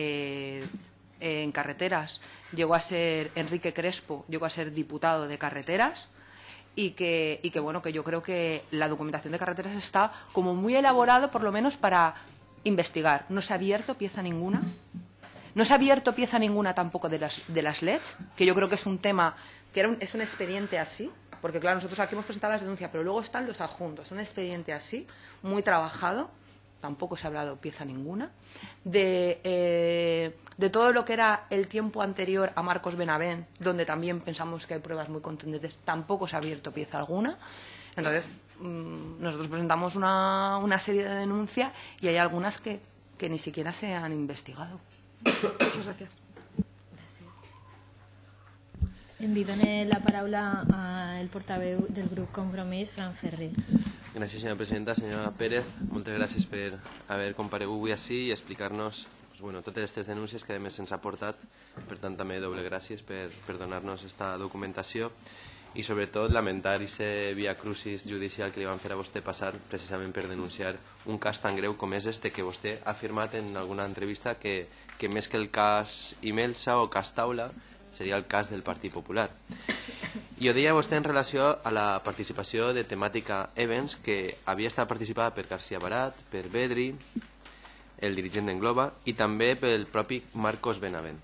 C: llegó a ser Enrique Crespo, llegó a ser diputado de carreteras. Y que bueno, que yo creo que la documentación de carreteras está como muy elaborado, por lo menos para investigar. No se ha abierto pieza ninguna. No se ha abierto pieza ninguna tampoco de las LEDs, que yo creo que es un tema, que es un expediente así, porque claro, nosotros aquí hemos presentado las denuncias, pero luego están los adjuntos. Un expediente así, muy trabajado, tampoco se ha hablado pieza ninguna. De todo lo que era el tiempo anterior a Marcos Benavent, donde también pensamos que hay pruebas muy contundentes, tampoco se ha abierto pieza alguna. Entonces, nosotros presentamos una serie de denuncias y hay algunas que ni siquiera se han investigado. Muchas gracias.
A: Li dono la paraula al portaveu del grup Compromís, Fran Ferrer.
E: Gràcies, senyora presidenta. Senyora Pérez, moltes gràcies per haver comparegut avui ací i explicar-nos totes aquestes denúncies que a més ens ha portat. Per tant, també doble gràcies per donar-nos aquesta documentació i sobretot lamentar aquest via crucis judicial que li van fer a vostè passar precisament per denunciar un cas tan greu com és este, que vostè ha afirmat en alguna entrevista que més que el cas Imelsa o cas Taula seria el cas del Partit Popular. I ho deia vostè en relació a la participació de temàtica Evans, que havia estat participada per García Barat, per Bedri, el dirigent d'Engloba, i també pel propi Marcos Benavent.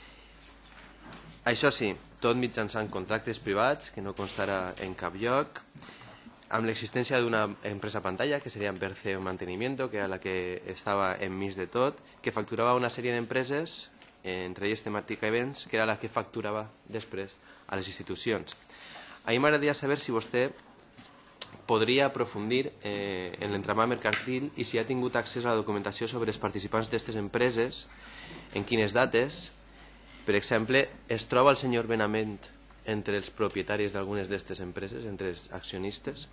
E: Això sí, tot mitjançant contractes privats, que no constarà en cap lloc, amb l'existència d'una empresa pantalla, que seria Berceo Mantenimiento, que era la que estava enmig de tot, que facturava una sèrie d'empreses, entre elles temàtica Events, que era la que facturava després a les institucions. A mi m'agradaria saber si vostè podria aprofundir en l'entramat mercantil i si ha tingut accés a la documentació sobre els participants d'aquestes empreses, en quines dates. Per exemple, es troba el senyor Benavent entre els propietaris d'algunes d'aquestes empreses, entre els accionistes?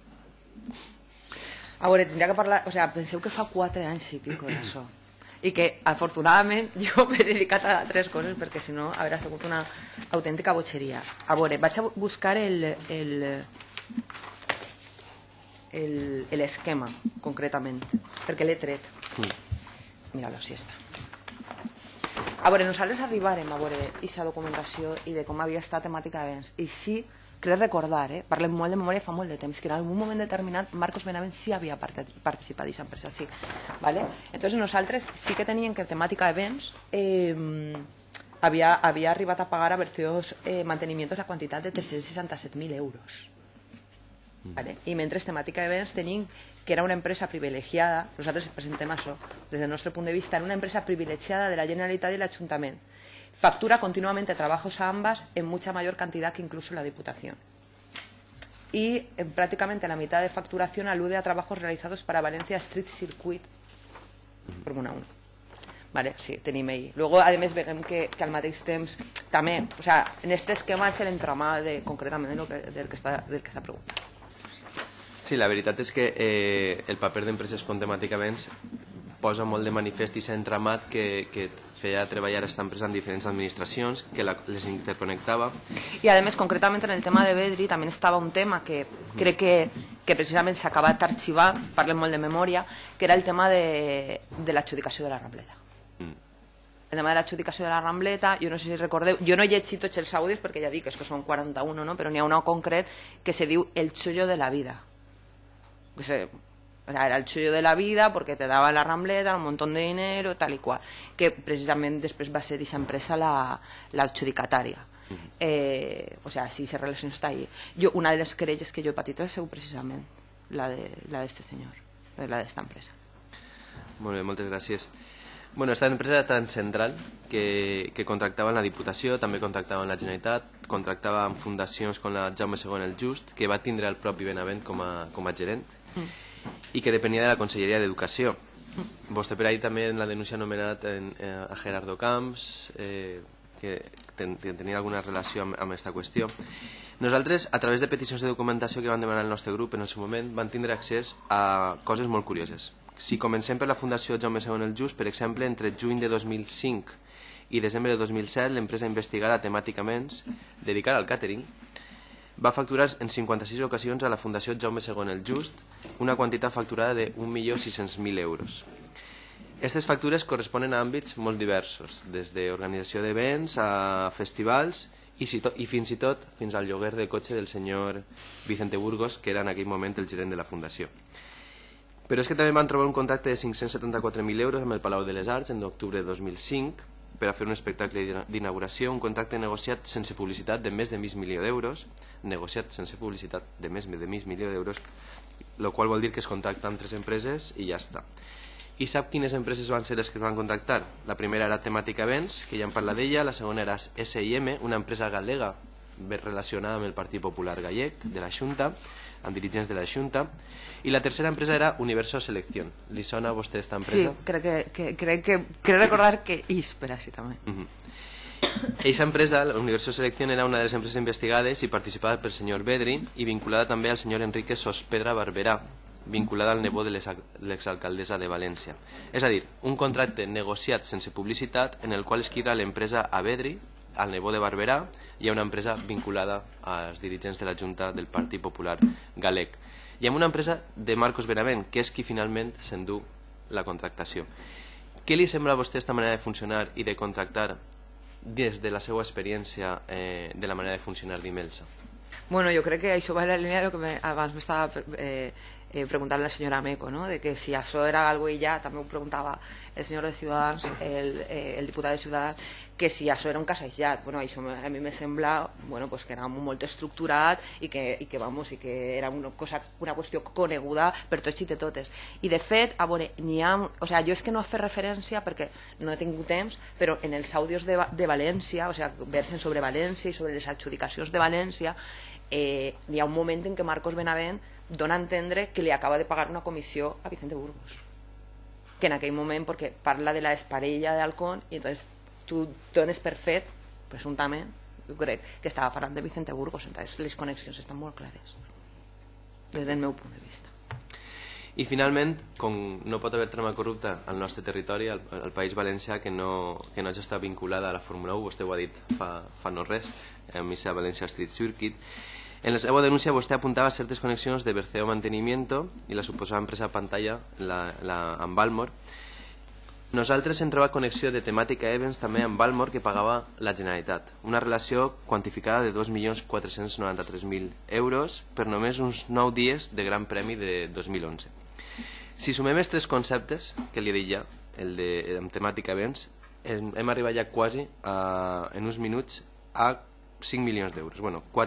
C: A veure, tindria que parlar... O sigui, penseu que fa 4 anys i pico d'això. I que, afortunadament, jo m'he dedicat a altres coses perquè, si no, hauria sigut una autèntica botxeria. A veure, vaig a buscar l'esquema, concretament, perquè l'he tret. Mira-lo, si està. A veure, nosaltres arribarem a veure aquesta documentació i de com havia estat temàtica d'events. I sí, crec recordar, parlem molt de memòria fa molt de temps, que en algun moment determinat Marcos Benavent sí havia participat d'aquesta empresa, sí. Entonces nosaltres sí que teníem que temàtica d'events havia arribat a pagar a Berceos Mantenimientos la quantitat de 367.000 euros. I mentre temàtica d'events tenim que era una empresa privilegiada, nosaltres presentem això, des del nostre punt de vista, era una empresa privilegiada de la Generalitat i l'Ajuntament. Factura continuamente trabajos a ambas en mucha mayor cantidad que incluso la Diputación. Y prácticamente la mitad de facturación alude a trabajos realizados para Valencia Street Circuit, Fórmula 1. Vale, sí, tenim ahí. Luego, además, veiem que al mateix temps també, o sea, en este esquema és l'entramat concretament del que està preguntant.
E: Sí, la veritat és que el paper d'empreses com temàtica events posa molt de manifest i s'ha entramat que feia treballar aquesta empresa en diferents administracions, que les interconnectava.
C: I, a més, concretament en el tema de Bedri també estava un tema que crec que precisament s'ha acabat d'arxivar, parlem molt de memòria, que era el tema de l'adjudicació de la Rambleta. El tema de l'adjudicació de la Rambleta, jo no sé si recordeu, jo no he llegit tots els àudios perquè ja dic que són 41, no? Però n'hi ha un concret que se diu el chollo de la vida. Era el chollo de la vida porque te daba la Rambleta, un montón de dinero, tal y cual, que precisament després va ser aquesta empresa l'adjudicatària. O sea, si se relaciona està ahí. Una de les querelles que jo he patit és precisament la d'este senyor, la d'esta empresa.
E: Molt bé, moltes gràcies. Bueno, esta empresa era tan central que contractava la Diputació, també contractava la Generalitat, contractava amb fundacions com la Jaume II el Just, que va tindre el propi Benavent com a gerent, i que depenia de la Conselleria d'Educació. Vostè per ahir també en la denúncia ha anomenat a Gerardo Camps, que tenia alguna relació amb aquesta qüestió. Nosaltres, a través de peticions de documentació que van demanar el nostre grup en el seu moment, van tindre accés a coses molt curioses. Si comencem per la Fundació Jaume II el Just, per exemple, entre juny de 2005 i desembre de 2007, l'empresa investigada temàticament, dedicada al càtering, va facturar en 56 ocasions a la Fundació Jaume II el Just una quantitat facturada de 1.600.000 euros. Aquestes factures corresponen a àmbits molt diversos, des d'organització d'events a festivals i fins i tot fins al lloguer de cotxe del senyor Vicente Burgos, que era en aquell moment el gerent de la Fundació. Però és que també van trobar un contracte de 574.000 euros amb el Palau de les Arts en octubre de 2005 per a fer un espectacle d'inauguració, un contracte negociat sense publicitat de més de mig milió d'euros, negociat sense publicitat de més de mig milió d'euros, el qual vol dir que es contracta amb 3 empreses i ja està. I sap quines empreses van ser les que es van contractar? La primera era Temàtica Events, que ja en parla d'ella, la segona era S&M, una empresa galega relacionada amb el Partit Popular Gallec, de la Xunta, amb dirigents de la Xunta, i la tercera empresa era Universo Selección. Li sona a vostè aquesta empresa?
C: Sí, crec recordar que Ispera, sí, també.
E: Eixa empresa, la Universo Selección, era una de les empreses investigades i participada pel senyor Bedri i vinculada també al senyor Enrique Sospedra Barberà, vinculada al nebot de l'exalcaldessa de València. És a dir, un contracte negociat sense publicitat en el qual es quita l'empresa a Bedri, al nebot de Barberà, i a una empresa vinculada als dirigents de la Junta del Partit Popular Galec. I amb una empresa de Marcos Benavent, que és qui finalment s'endú la contractació. Què li sembla a vostè aquesta manera de funcionar i de contractar des de la seva experiència de la manera de funcionar d'Imelsa?
C: Bueno, jo crec que això va en la línia del que abans m'estava preguntant la senyora Meco, ¿no? De que si això era algo i ja, també ho preguntava el senyor de Ciutadans, el diputat de Ciutadans, que si això era un cas aïllat. Bueno, això a mi me sembla pues que era molt estructurat i que era una qüestió coneguda per tots i de totes. I de fet, a veure, jo és que no he fet referència perquè no he tingut temps, però en els àudios de València, versen sobre València i sobre les adjudicacions de València, hi ha un moment en què Marcos Benavent dona a entendre que li acaba de pagar una comissió a Vicente Burgos, que en aquell moment, perquè parla de la exparella d'Halcón, i entonces tu dones per fet, presumptament, jo crec que estava parlant de Vicente Burgos, entonces les connexions estan molt clares des del meu punt de vista.
E: I finalment, com no pot haver trama corrupta al nostre territori, al País Valencià, que no hagi estat vinculada a la Fórmula 1, vostè ho ha dit fa no res, a Missa València Street Circuit. En la seva denúncia vostè apuntava certes connexions de Berceo Mantenimiento i la suposada empresa Pantalla amb Valmor. Nosaltres hem trobat connexió de Temàtica Events també amb Valmor que pagava la Generalitat. Una relació quantificada de 2.493.000 euros per només uns 9 dies de Gran Premi de 2011. Si sumem els tres conceptes que li he dit ja, el de Temàtica Events, hem arribat ja quasi en uns minuts a 5 milions d'euros,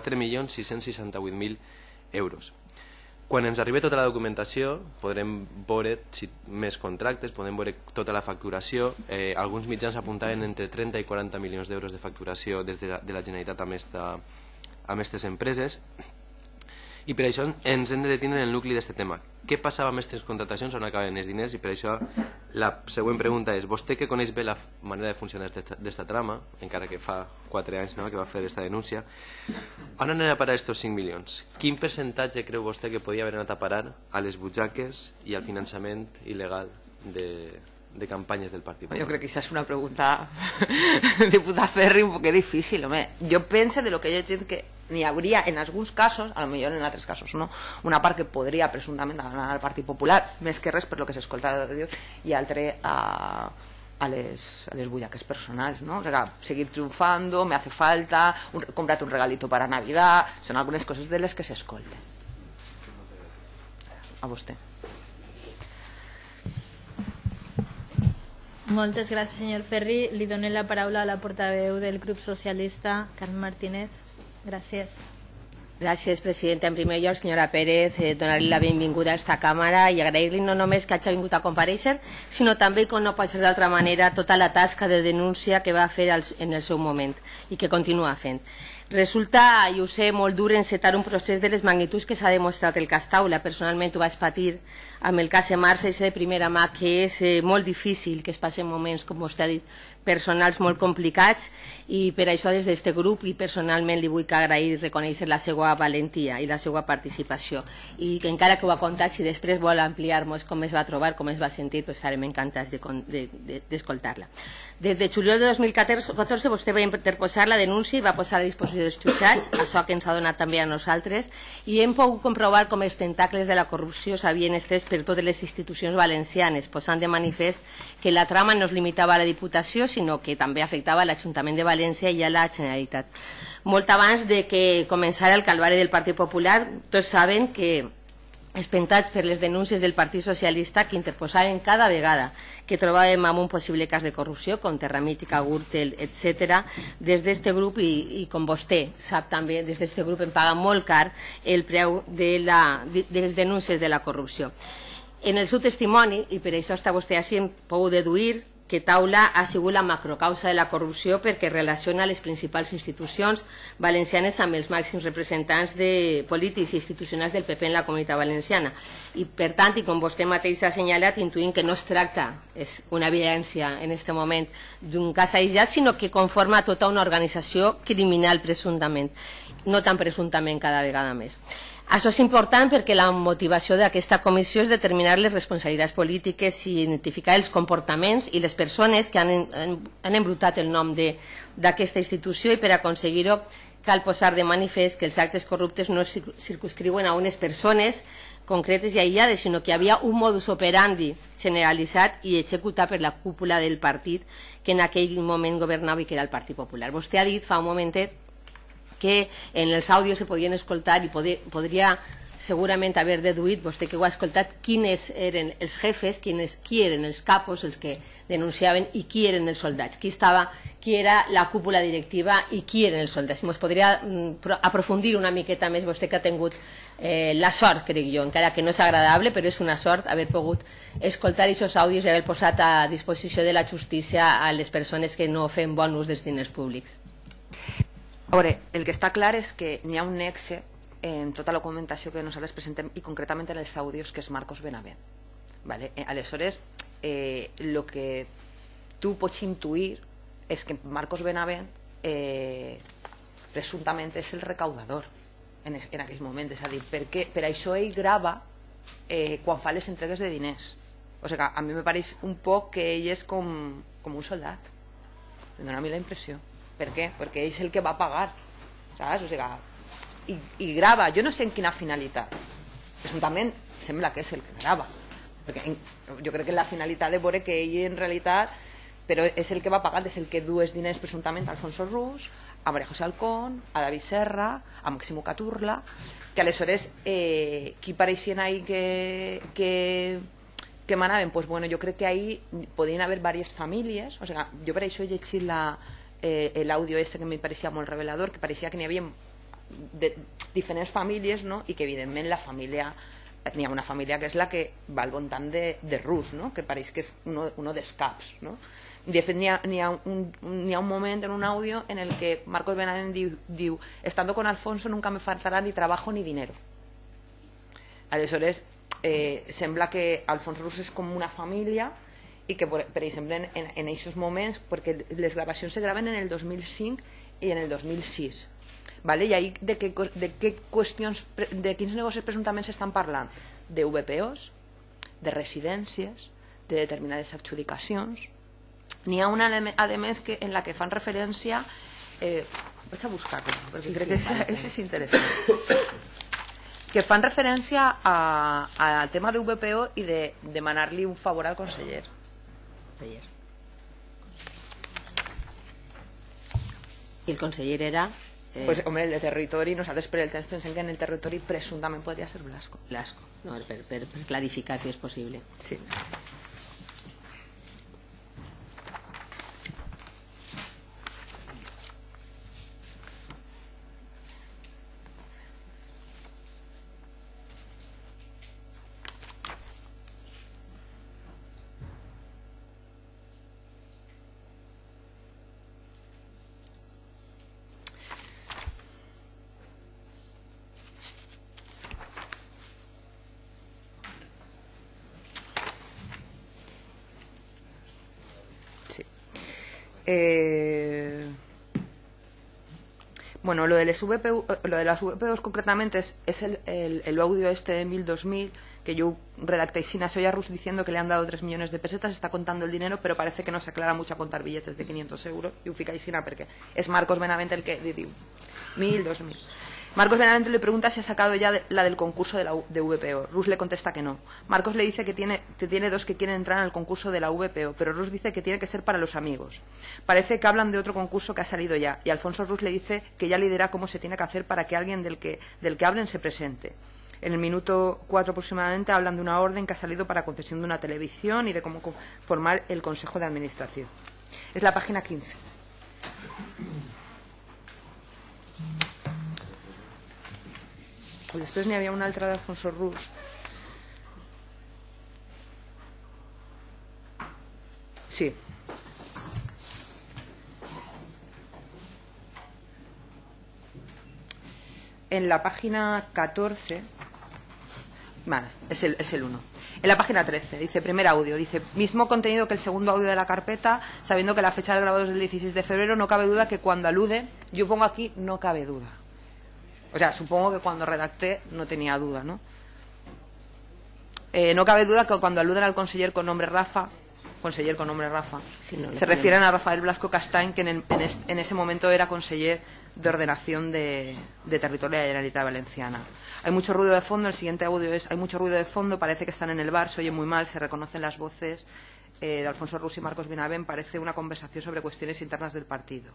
E: 4.668.000 euros. Quan ens arribi tota la documentació podrem veure més contractes, podem veure tota la facturació. Alguns mitjans apuntaven entre 30 i 40 milions d'euros de facturació des de la Generalitat amb aquestes empreses, i per això ens hem de detenir en el nucli d'aquest tema. Què passava amb aquestes contractacions, on acaben els diners? I per això la següent pregunta és: vostè que coneix bé la manera de funcionar d'esta trama, encara que fa 4 anys que va fer aquesta denúncia, on anen a parar aquests 5 milions? Quin percentatge creu vostè que podia haver anat a parar a les butxaques i al finançament il·legal de campanyes del Partit Popular?
C: Jo crec que això és una pregunta, diputat Ferri, un poc difícil. Jo penso de lo que he llegit que n'hi hauria en alguns casos, a lo millor en altres casos no, una part que podria presumptament anar al Partit Popular, més que res per lo que s'escolta de Dios, i altre a les butxaques personals, ¿no? Seguir triunfando, me hace falta, comprate un regalito para Navidad, són algunes coses de les que s'escolten. A vostè.
A: Moltes gràcies, senyor Ferri. Li dono la paraula a la portaveu del grup socialista, Carme Martínez. Gràcies.
F: Gràcies, presidenta. En primer lloc, senyora Pérez, donar-li la benvinguda a esta càmera i agrair-li no només que hagi vingut a comparèixer, sinó també, com no pot ser d'altra manera, tota la tasca de denúncia que va fer en el seu moment i que continua fent. Resulta, i ho sé, molt dur encetar un procés de les magnituds que s'ha demostrat el cas Taula. Personalment ho vaig patir amb el cas Emarsa i sé de primera mà que és molt difícil que es passen moments, com vostè ha dit, personals molt complicats, i per això des d'aquest grup i personalment li vull agrair i reconèixer la seva valentia i la seva participació, i que encara que ho ha contat, si després vol ampliar-nos com es va trobar, com es va sentir, pues estarem encantats d'escoltar-la. Des de juliol de 2014 vostè va interposar la denúncia i va posar a disposició dels jutjats, això que ens ha donat també a nosaltres, i hem pogut comprovar com els tentacles de la corrupció s'havien estès per totes les institucions valencianes, posant de manifest que la trama no es limitava a la Diputació, sinó que també afectava l'Ajuntament de València i a la Generalitat. Molt abans de que començara el calvari del Partit Popular, tots saben que espentats per les denúncies del Partit Socialista que interposaven cada vegada que trobàvem amb un possible cas de corrupció, com Terramítica, Gürtel, etc., des d'aquest grup, i com vostè sap també, des d'aquest grup hem pagat molt car el preu de les denúncies de la corrupció. En el seu testimoni, i per això està vostè així, hem pogut deduir que Taula ha sigut la macrocausa de la corrupció perquè relaciona les principals institucions valencianes amb els màxims representants de polítics i institucionals del PP en la Comunitat Valenciana. I per tant, i com vostè mateix ha assenyalat, intuïm que no es tracta, és una evidència en aquest moment, d'un cas aïllat, sinó que conforma tota una organització criminal presumptament, no tan presumptament cada vegada més. Això és important perquè la motivació d'aquesta comissió és determinar les responsabilitats polítiques i identificar els comportaments i les persones que han embrutat el nom d'aquesta institució, i per aconseguir-ho cal posar de manifest que els actes corruptes no es circunscriuen a unes persones concretes i aïllades, sinó que hi havia un modus operandi generalitzat i executat per la cúpula del partit que en aquell moment governava i que era el Partit Popular. Vostè ha dit fa un momentet que en els àudios se podien escoltar i podria segurament haver deduït, vostè que ho ha escoltat, quins eren els jefes, qui eren els capos, els que denunciaven, i qui eren els soldats, qui era la cúpula directiva i qui eren els soldats. Si ens podria aprofundir una miqueta més, vostè que ha tingut la sort, crec jo, encara que no és agradable, però és una sort haver pogut escoltar aquests àudios i haver posat a disposició de la justícia a les persones que no fem bon ús dels diners públics.
C: A veure, el que està clar és que n'hi ha un nexe en tota la documentació que nosaltres presentem i concretament en els àudios, que és Marcos Benavent. Aleshores, el que tu pots intuir és que Marcos Benavent presumptament és el recaudador en aquells moments, és a dir, perquè per això ell grava quan fa les entregues de diners. O sigui, a mi me pareix un poc que ell és com un soldat, em dona a mi la impressió. Per què? Perquè ell és el que va pagar, saps? O sigui, i grava, jo no sé en quina finalitat, presumptament sembla que és el que grava, perquè jo crec que la finalitat de veure que ell en realitat, però és el que va pagar, és el que du els diners presumptament a Alfonso Rus, a María José Alcón, a David Serra, a Máximo Caturla, que aleshores qui pareixien ahí que manaven, pues bueno, jo crec que ahí podien haver diverses famílies, o sigui, jo per això he llegit l'àudio este que em pareixia molt revelador, que pareixia que n'hi havia diferents famílies, no? I que evidentment la família, n'hi ha una família que és la que va al voltant de Rus, no? Que pareix que és uno dels caps, no? De fet, n'hi ha un moment en un àudio en el que Marcos Benavent diu estando con Alfonso nunca me faltará ni trabajo ni dinero. Aleshores, sembla que Alfonso Rus és com una família i que, per exemple, en aquests moments, perquè les gravacions se graven en el 2005 i en el 2006, ¿vale? I ahí de quins negocis presumptament s'estan parlant? De VPOs, de residències, de determinades adjudicacions. N'hi ha una, a més, en la que fan referència... Vaig a buscar-lo, perquè crec que és interessant. Que fan referència al tema de VPO i de demanar-li un favor al conseller.
F: I el conseller era...
C: Pues, home, el de territori, nosaltres per el temps pensem que en el territori presumptament podria ser Blasco.
F: Blasco, no, per clarificar si és possible.
C: Sí. Bueno, lo de las VPOs concretamente es el audio este de 1000-2000 que yo redacté sin a Soya Rus diciendo que le han dado 3 millones de pesetas, está contando el dinero, pero parece que no se aclara mucho a contar billetes de 500 euros. Y ficáis sin a porque es Marcos Benavent el que diu 1000-2000. Marcos Benavent le pregunta si ha sacado ya la del concurso de VPO. Rus le contesta que no. Marcos le dice que tiene 2 que quieren entrar en el concurso de la VPO, pero Rus dice que tiene que ser para los amigos. Parece que hablan de otro concurso que ha salido ya, y Alfonso Rus le dice que ya le dirá cómo se tiene que hacer para que alguien del que hablen se presente. En el minuto 4 aproximadamente hablan de una orden que ha salido para concesión de una televisión y de cómo formar el Consejo de Administración. Es la página 15. Després n'hi havia una altra d'Alfonso Rus Sí. En la página 14, vale, es el 1. En la página 13, dice, primer audio, dice, mismo contenido que el segundo audio de la carpeta, sabiendo que la fecha del grabado es del 16 de febrero, no cabe duda que cuando alude, yo pongo aquí, no cabe duda. O sea, supongo que cuando redacté no tenía duda, ¿no? No cabe duda que cuando aluden al conseller con nombre Rafa,
F: Sí, no,
C: se refieren a Rafael Blasco Castany, que en ese momento era conseller de ordenación de territorio de la Generalitat Valenciana. Hay mucho ruido de fondo, el siguiente audio es, hay mucho ruido de fondo, parece que están en el bar, se oye muy mal, se reconocen las voces de Alfonso Rus y Marcos Benavent, parece una conversación sobre cuestiones internas del partido.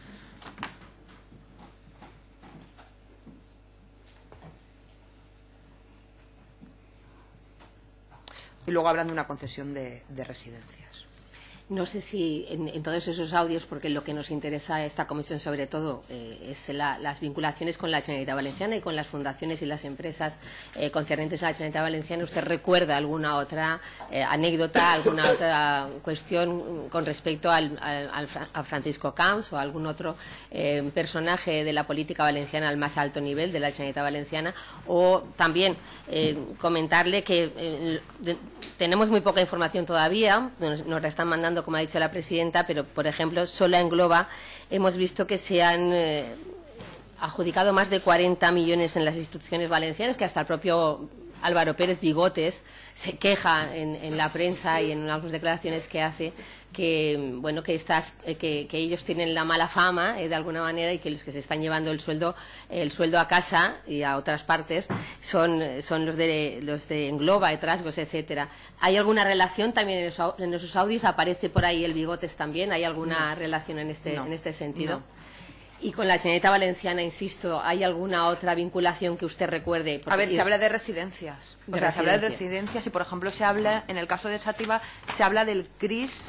C: Y luego hablan de una concesión de residencias.
F: No sé si en todos esos audios, porque lo que nos interesa a esta comisión sobre todo es las vinculaciones con la Generalitat Valenciana y con las fundaciones y las empresas concernientes a la Generalitat Valenciana, ¿usted recuerda alguna otra anécdota, alguna otra cuestión con respecto a Francisco Camps o a algún otro personaje de la política valenciana al más alto nivel de la Generalitat Valenciana? O también comentarle que tenemos muy poca información todavía, nos la están mandando, como ha dicho la presidenta, pero, por ejemplo, solo en Globa hemos visto que se han adjudicado más de 40 millones en las instituciones valencianas, que hasta el propio Álvaro Pérez Bigotes se queja en la prensa y en unas declaraciones que hace que, bueno, que ellos tienen la mala fama de alguna manera, y que los que se están llevando el sueldo a casa y a otras partes son los de Engloba, Etrasgos, etcétera. ¿Hay alguna relación también en esos audios? ¿Aparece por ahí el Bigotes también? ¿Hay alguna relación en este sentido?
C: No.
F: Y con la Generalitat Valenciana, insisto, ¿hay alguna otra vinculación que usted recuerde?
C: A ver, se habla de residencias. Se habla de residencias y, por ejemplo, se habla, en el caso de Sátiva, se habla del CRIS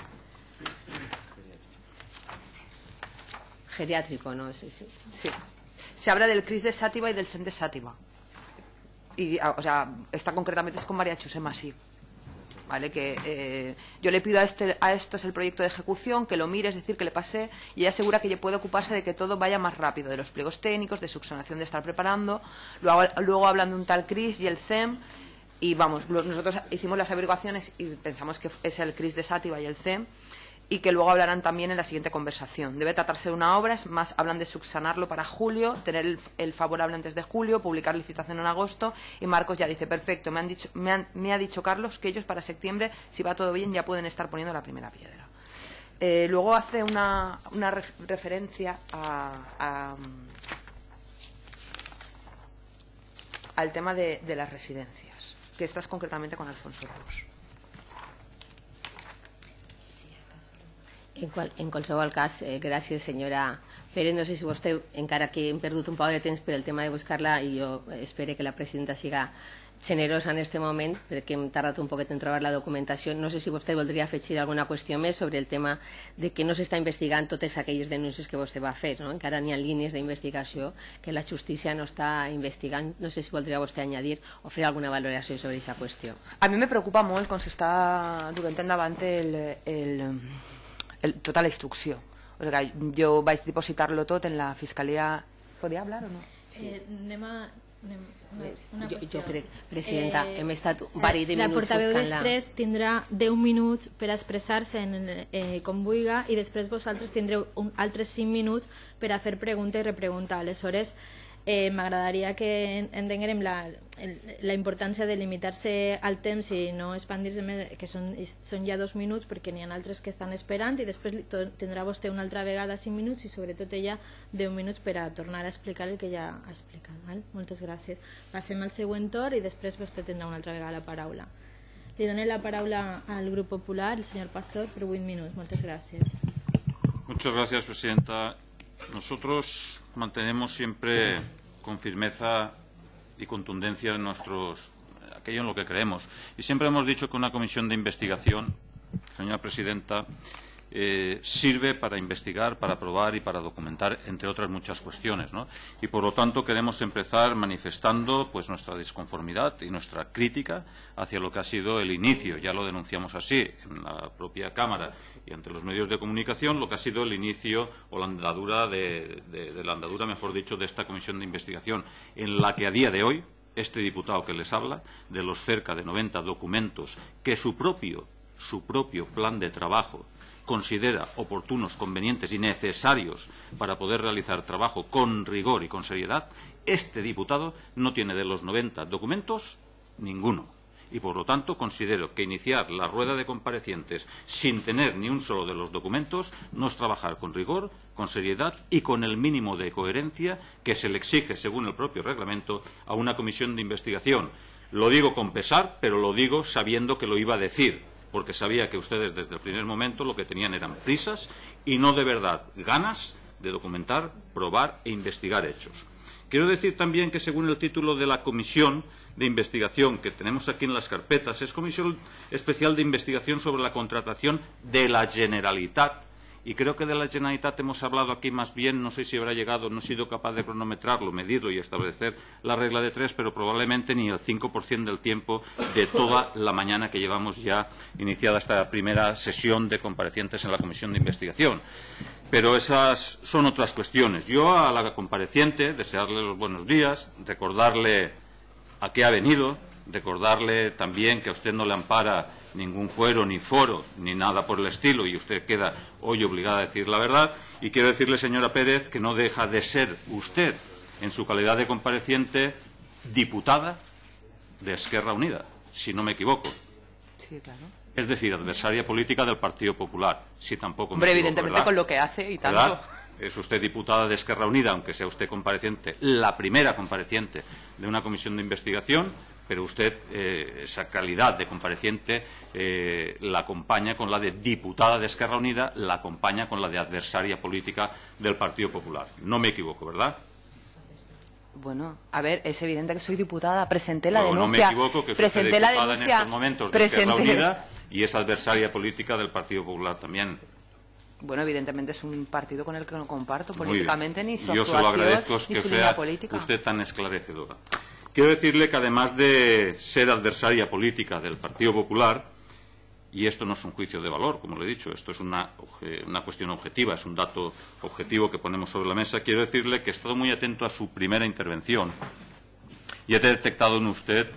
F: geriátrico, ¿no? Sí.
C: Sí. Se habla del CRIS de Sátiva y del CEN de Sátiva. Y, o sea, esta concretamente es con María Chusema, sí. ¿Vale? Que yo le pido a esto es el proyecto de ejecución, que lo mire, es decir, que le pase, y ella asegura que ella puede ocuparse de que todo vaya más rápido, de los pliegos técnicos, de subsanación de estar preparando. Luego hablan de un tal CRIS y el CEM, y vamos, nosotros hicimos las averiguaciones y pensamos que es el CRIS de Sátiva y el CEM, y que luego hablarán también en la siguiente conversación. Debe tratarse de una obra, es más, hablan de subsanarlo para julio, tener el favorable antes de julio, publicar licitación en agosto, y Marcos ya dice, perfecto, me ha dicho Carlos que ellos para septiembre, si va todo bien, ya pueden estar poniendo la primera piedra. Luego hace una referencia al tema de las residencias, que esta es concretamente con Alfonso Rus.
F: En qualsevol cas, gràcies, senyora Pérez. No sé si vostè, encara que hem perdut un poc de temps per el tema de buscar-la, i jo espero que la presidenta siga generosa en este moment, perquè hem tardat un poquet en trobar la documentació. No sé si vostè voldria afegir alguna qüestió més sobre el tema de que no s'està investigant totes aquelles denúncies que vostè va fer, no? Encara n'hi ha línies d'investigació que la justícia no està investigant. No sé si voldria vostè añadir o fer alguna valoració sobre aquesta qüestió.
C: A mi me preocupa molt com s'està duent endavant tota la instrucció. O sigui, jo vaig depositar-lo tot en la Fiscalia. Podia hablar o no?
F: Jo crec, presidenta, hem estat vari de minuts buscant-la.
A: La portaveu després tindrà 10 minuts per expressar-se com vulgui, i després vosaltres tindreu altres 5 minuts per a fer pregunta i repregunta. Aleshores, m'agradaria que entenguérem la importància de limitar-se al temps i no expandir-se més, que són ja 2 minuts, perquè n'hi ha altres que estan esperant, i després tindrà vostè una altra vegada 5 minuts i sobretot ella 10 minuts per a tornar a explicar el que ja ha explicat. Moltes gràcies. Passem al següent torn i després vostè tindrà una altra vegada la paraula. Li dono la paraula al Grup Popular, el senyor Pastor, per 8 minuts. Moltes gràcies.
G: Muchas gracias, presidenta. Nosotros mantenemos siempre con firmeza y contundencia aquello en lo que creemos. Y siempre hemos dicho que una comisión de investigación, señora presidenta, sirve para investigar, para probar y para documentar, entre otras muchas cuestiones, ¿no? Y por lo tanto queremos empezar manifestando pues nuestra disconformidad y nuestra crítica hacia lo que ha sido el inicio, ya lo denunciamos así en la propia Cámara y ante los medios de comunicación, lo que ha sido el inicio o la andadura mejor dicho, de esta comisión de investigación, en la que a día de hoy este diputado que les habla, de los cerca de 90 documentos que su propio plan de trabajo considera oportunos, convenientes y necesarios para poder realizar trabajo con rigor y con seriedad, este diputado no tiene de los 90 documentos ninguno. Y, por lo tanto, considero que iniciar la rueda de comparecientes sin tener ni un solo de los documentos no es trabajar con rigor, con seriedad y con el mínimo de coherencia que se le exige, según el propio reglamento, a una comisión de investigación. Lo digo con pesar, pero lo digo sabiendo que lo iba a decir, porque sabía que ustedes desde el primer momento lo que tenían eran prisas y no de verdad ganas de documentar, probar e investigar hechos. Quiero decir también que, según el título de la comisión de investigación que tenemos aquí en las carpetas, es Comisión Especial de Investigación sobre la Contratación de la Generalitat. Y creo que de la Generalitat hemos hablado aquí más bien, no sé si habrá llegado, no he sido capaz de cronometrarlo, medirlo y establecer la regla de 3, pero probablemente ni el 5% del tiempo de toda la mañana que llevamos ya iniciada esta primera sesión de comparecientes en la Comisión de Investigación. Pero esas son otras cuestiones. Yo a la compareciente desearle los buenos días, recordarle a qué ha venido, recordarle también que a usted no le ampara ningún fuero, ni foro, ni nada por el estilo, y usted queda hoy obligada a decir la verdad. Y quiero decirle, señora Pérez, que no deja de ser usted, en su calidad de compareciente, diputada de Esquerra Unida, si no me equivoco.
C: Sí, claro.
G: Es decir, adversaria política del Partido Popular, si tampoco me
C: Hombre,
G: equivoco,
C: evidentemente,
G: ¿verdad?
C: con lo que hace y tanto.
G: ¿Verdad? Es usted diputada de Esquerra Unida, aunque sea usted compareciente, la primera compareciente de una comisión de investigación, pero usted, esa calidad de compareciente, la acompaña con la de diputada de Esquerra Unida, la acompaña con la de adversaria política del Partido Popular. No me equivoco, ¿verdad?
C: Bueno, a ver, es evidente que soy diputada, presenté la
G: Luego,
C: denuncia.
G: no me equivoco, que es usted diputada en estos momentos de Esquerra Unida y es adversaria política del Partido Popular también.
C: Bueno, evidentemente es un partido con el que no comparto políticamente ni su
G: Yo
C: actuación,
G: se lo agradezco
C: ni
G: que
C: su
G: sea
C: línea política.
G: usted tan esclarecedora. Quiero decirle que además de ser adversaria política del Partido Popular, y esto no es un juicio de valor, como le he dicho, esto es una cuestión objetiva, es un dato objetivo que ponemos sobre la mesa, quiero decirle que he estado muy atento a su primera intervención y he detectado en usted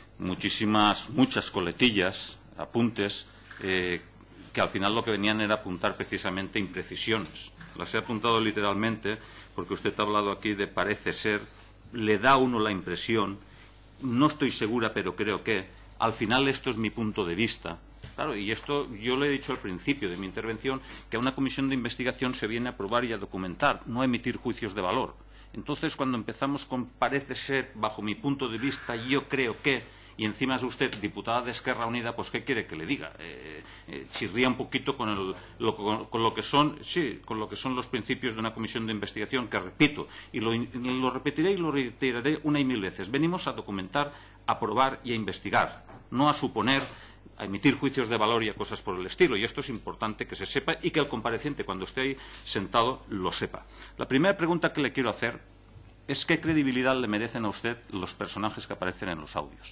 G: muchas coletillas, apuntes, que al final lo que venían era apuntar precisamente imprecisiones. Las he apuntado literalmente porque usted ha hablado aquí de parece ser, le da a uno la impresión, no estoy segura, pero creo que, al final esto es mi punto de vista. Claro, y esto yo le he dicho al principio de mi intervención, que a una comisión de investigación se viene a probar y a documentar, no a emitir juicios de valor. Entonces, cuando empezamos con parece ser, bajo mi punto de vista, yo creo que, y encima es usted diputada de Esquerra Unida, pues ¿qué quiere que le diga? Chirría un poquito con lo que son los principios de una comisión de investigación, que repito, y lo repetiré y lo reiteraré una y mil veces. Venimos a documentar, a probar y a investigar, no a suponer, a emitir juicios de valor y a cosas por el estilo. Y esto es importante que se sepa y que el compareciente, cuando esté ahí sentado, lo sepa. La primera pregunta que le quiero hacer es ¿qué credibilidad le merecen a usted los personajes que aparecen en los audios?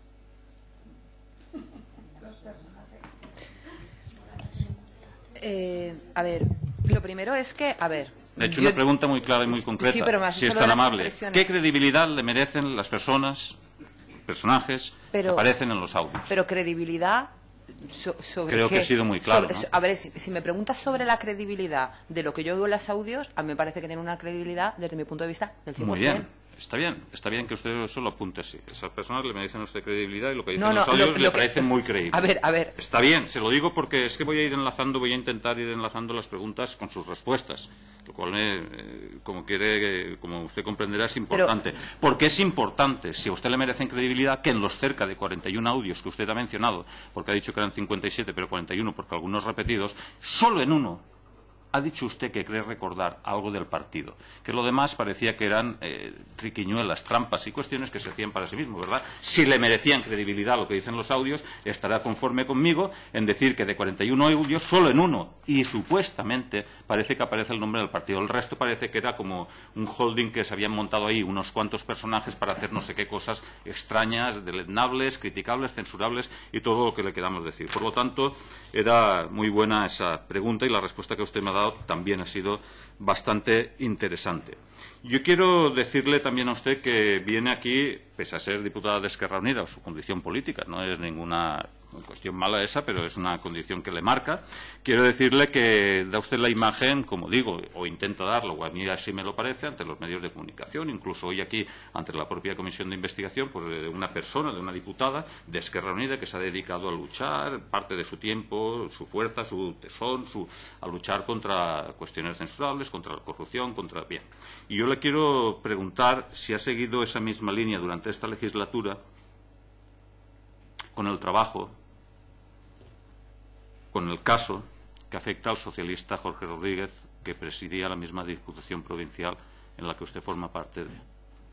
C: A ver, lo primero es que,
G: Le he hecho una pregunta muy clara y muy concreta,
C: sí, pero me has
G: si es
C: hecho
G: tan
C: lo de las
G: amable.
C: impresiones.
G: ¿Qué credibilidad le merecen las personajes que aparecen en los audios?
C: Pero credibilidad sobre
G: Creo
C: qué?
G: que he sido muy claro, ¿no?
C: A ver, si me preguntas sobre la credibilidad de lo que yo oigo en los audios, a mí me parece que tiene una credibilidad, desde mi punto de vista, del 100%.
G: Muy bien. Está bien que usted eso lo apunte así. Esas personas le merecen a usted credibilidad y lo que dicen
C: No,
G: los audios le
C: que-
G: parecen muy creíbles.
C: A ver.
G: Está bien, se lo digo porque es que voy a intentar ir enlazando las preguntas con sus respuestas, lo cual, como usted comprenderá, es importante. Porque es importante, si a usted le merecen credibilidad, que en los cerca de 41 audios que usted ha mencionado, porque ha dicho que eran 57, pero 41 porque algunos repetidos, solo en uno ha dicho usted que cree recordar algo del partido, que lo demás parecía que eran triquiñuelas, trampas y cuestiones que se hacían para sí mismo, ¿verdad? Si le merecían credibilidad lo que dicen los audios, estará conforme conmigo en decir que de 41 audios, solo en uno, y supuestamente parece que aparece el nombre del partido. El resto parece que era como un holding que se habían montado ahí unos cuantos personajes para hacer no sé qué cosas extrañas, deleznables, criticables, censurables y todo lo que le queramos decir. Por lo tanto, era muy buena esa pregunta y la respuesta que usted me ha dado también ha sido bastante interesante. Yo quiero decirle también a usted que viene aquí, pese a ser diputada de Esquerra Unida, o su condición política, no es ninguna cuestión mala esa, pero es una condición que le marca. Quiero decirle que da usted la imagen, como digo, o intenta darlo, o a mí así me lo parece, ante los medios de comunicación, incluso hoy aquí, ante la propia comisión de investigación, pues de una persona, de una diputada de Esquerra Unida que se ha dedicado a luchar parte de su tiempo, su fuerza, su tesón, a luchar contra cuestiones censurables, contra la corrupción, contra... Bien. Y yo le quiero preguntar si ha seguido esa misma línea durante esta legislatura con el trabajo, con el caso que afecta al socialista Jorge Rodríguez, que presidía la misma Diputación Provincial en la que usted forma parte de.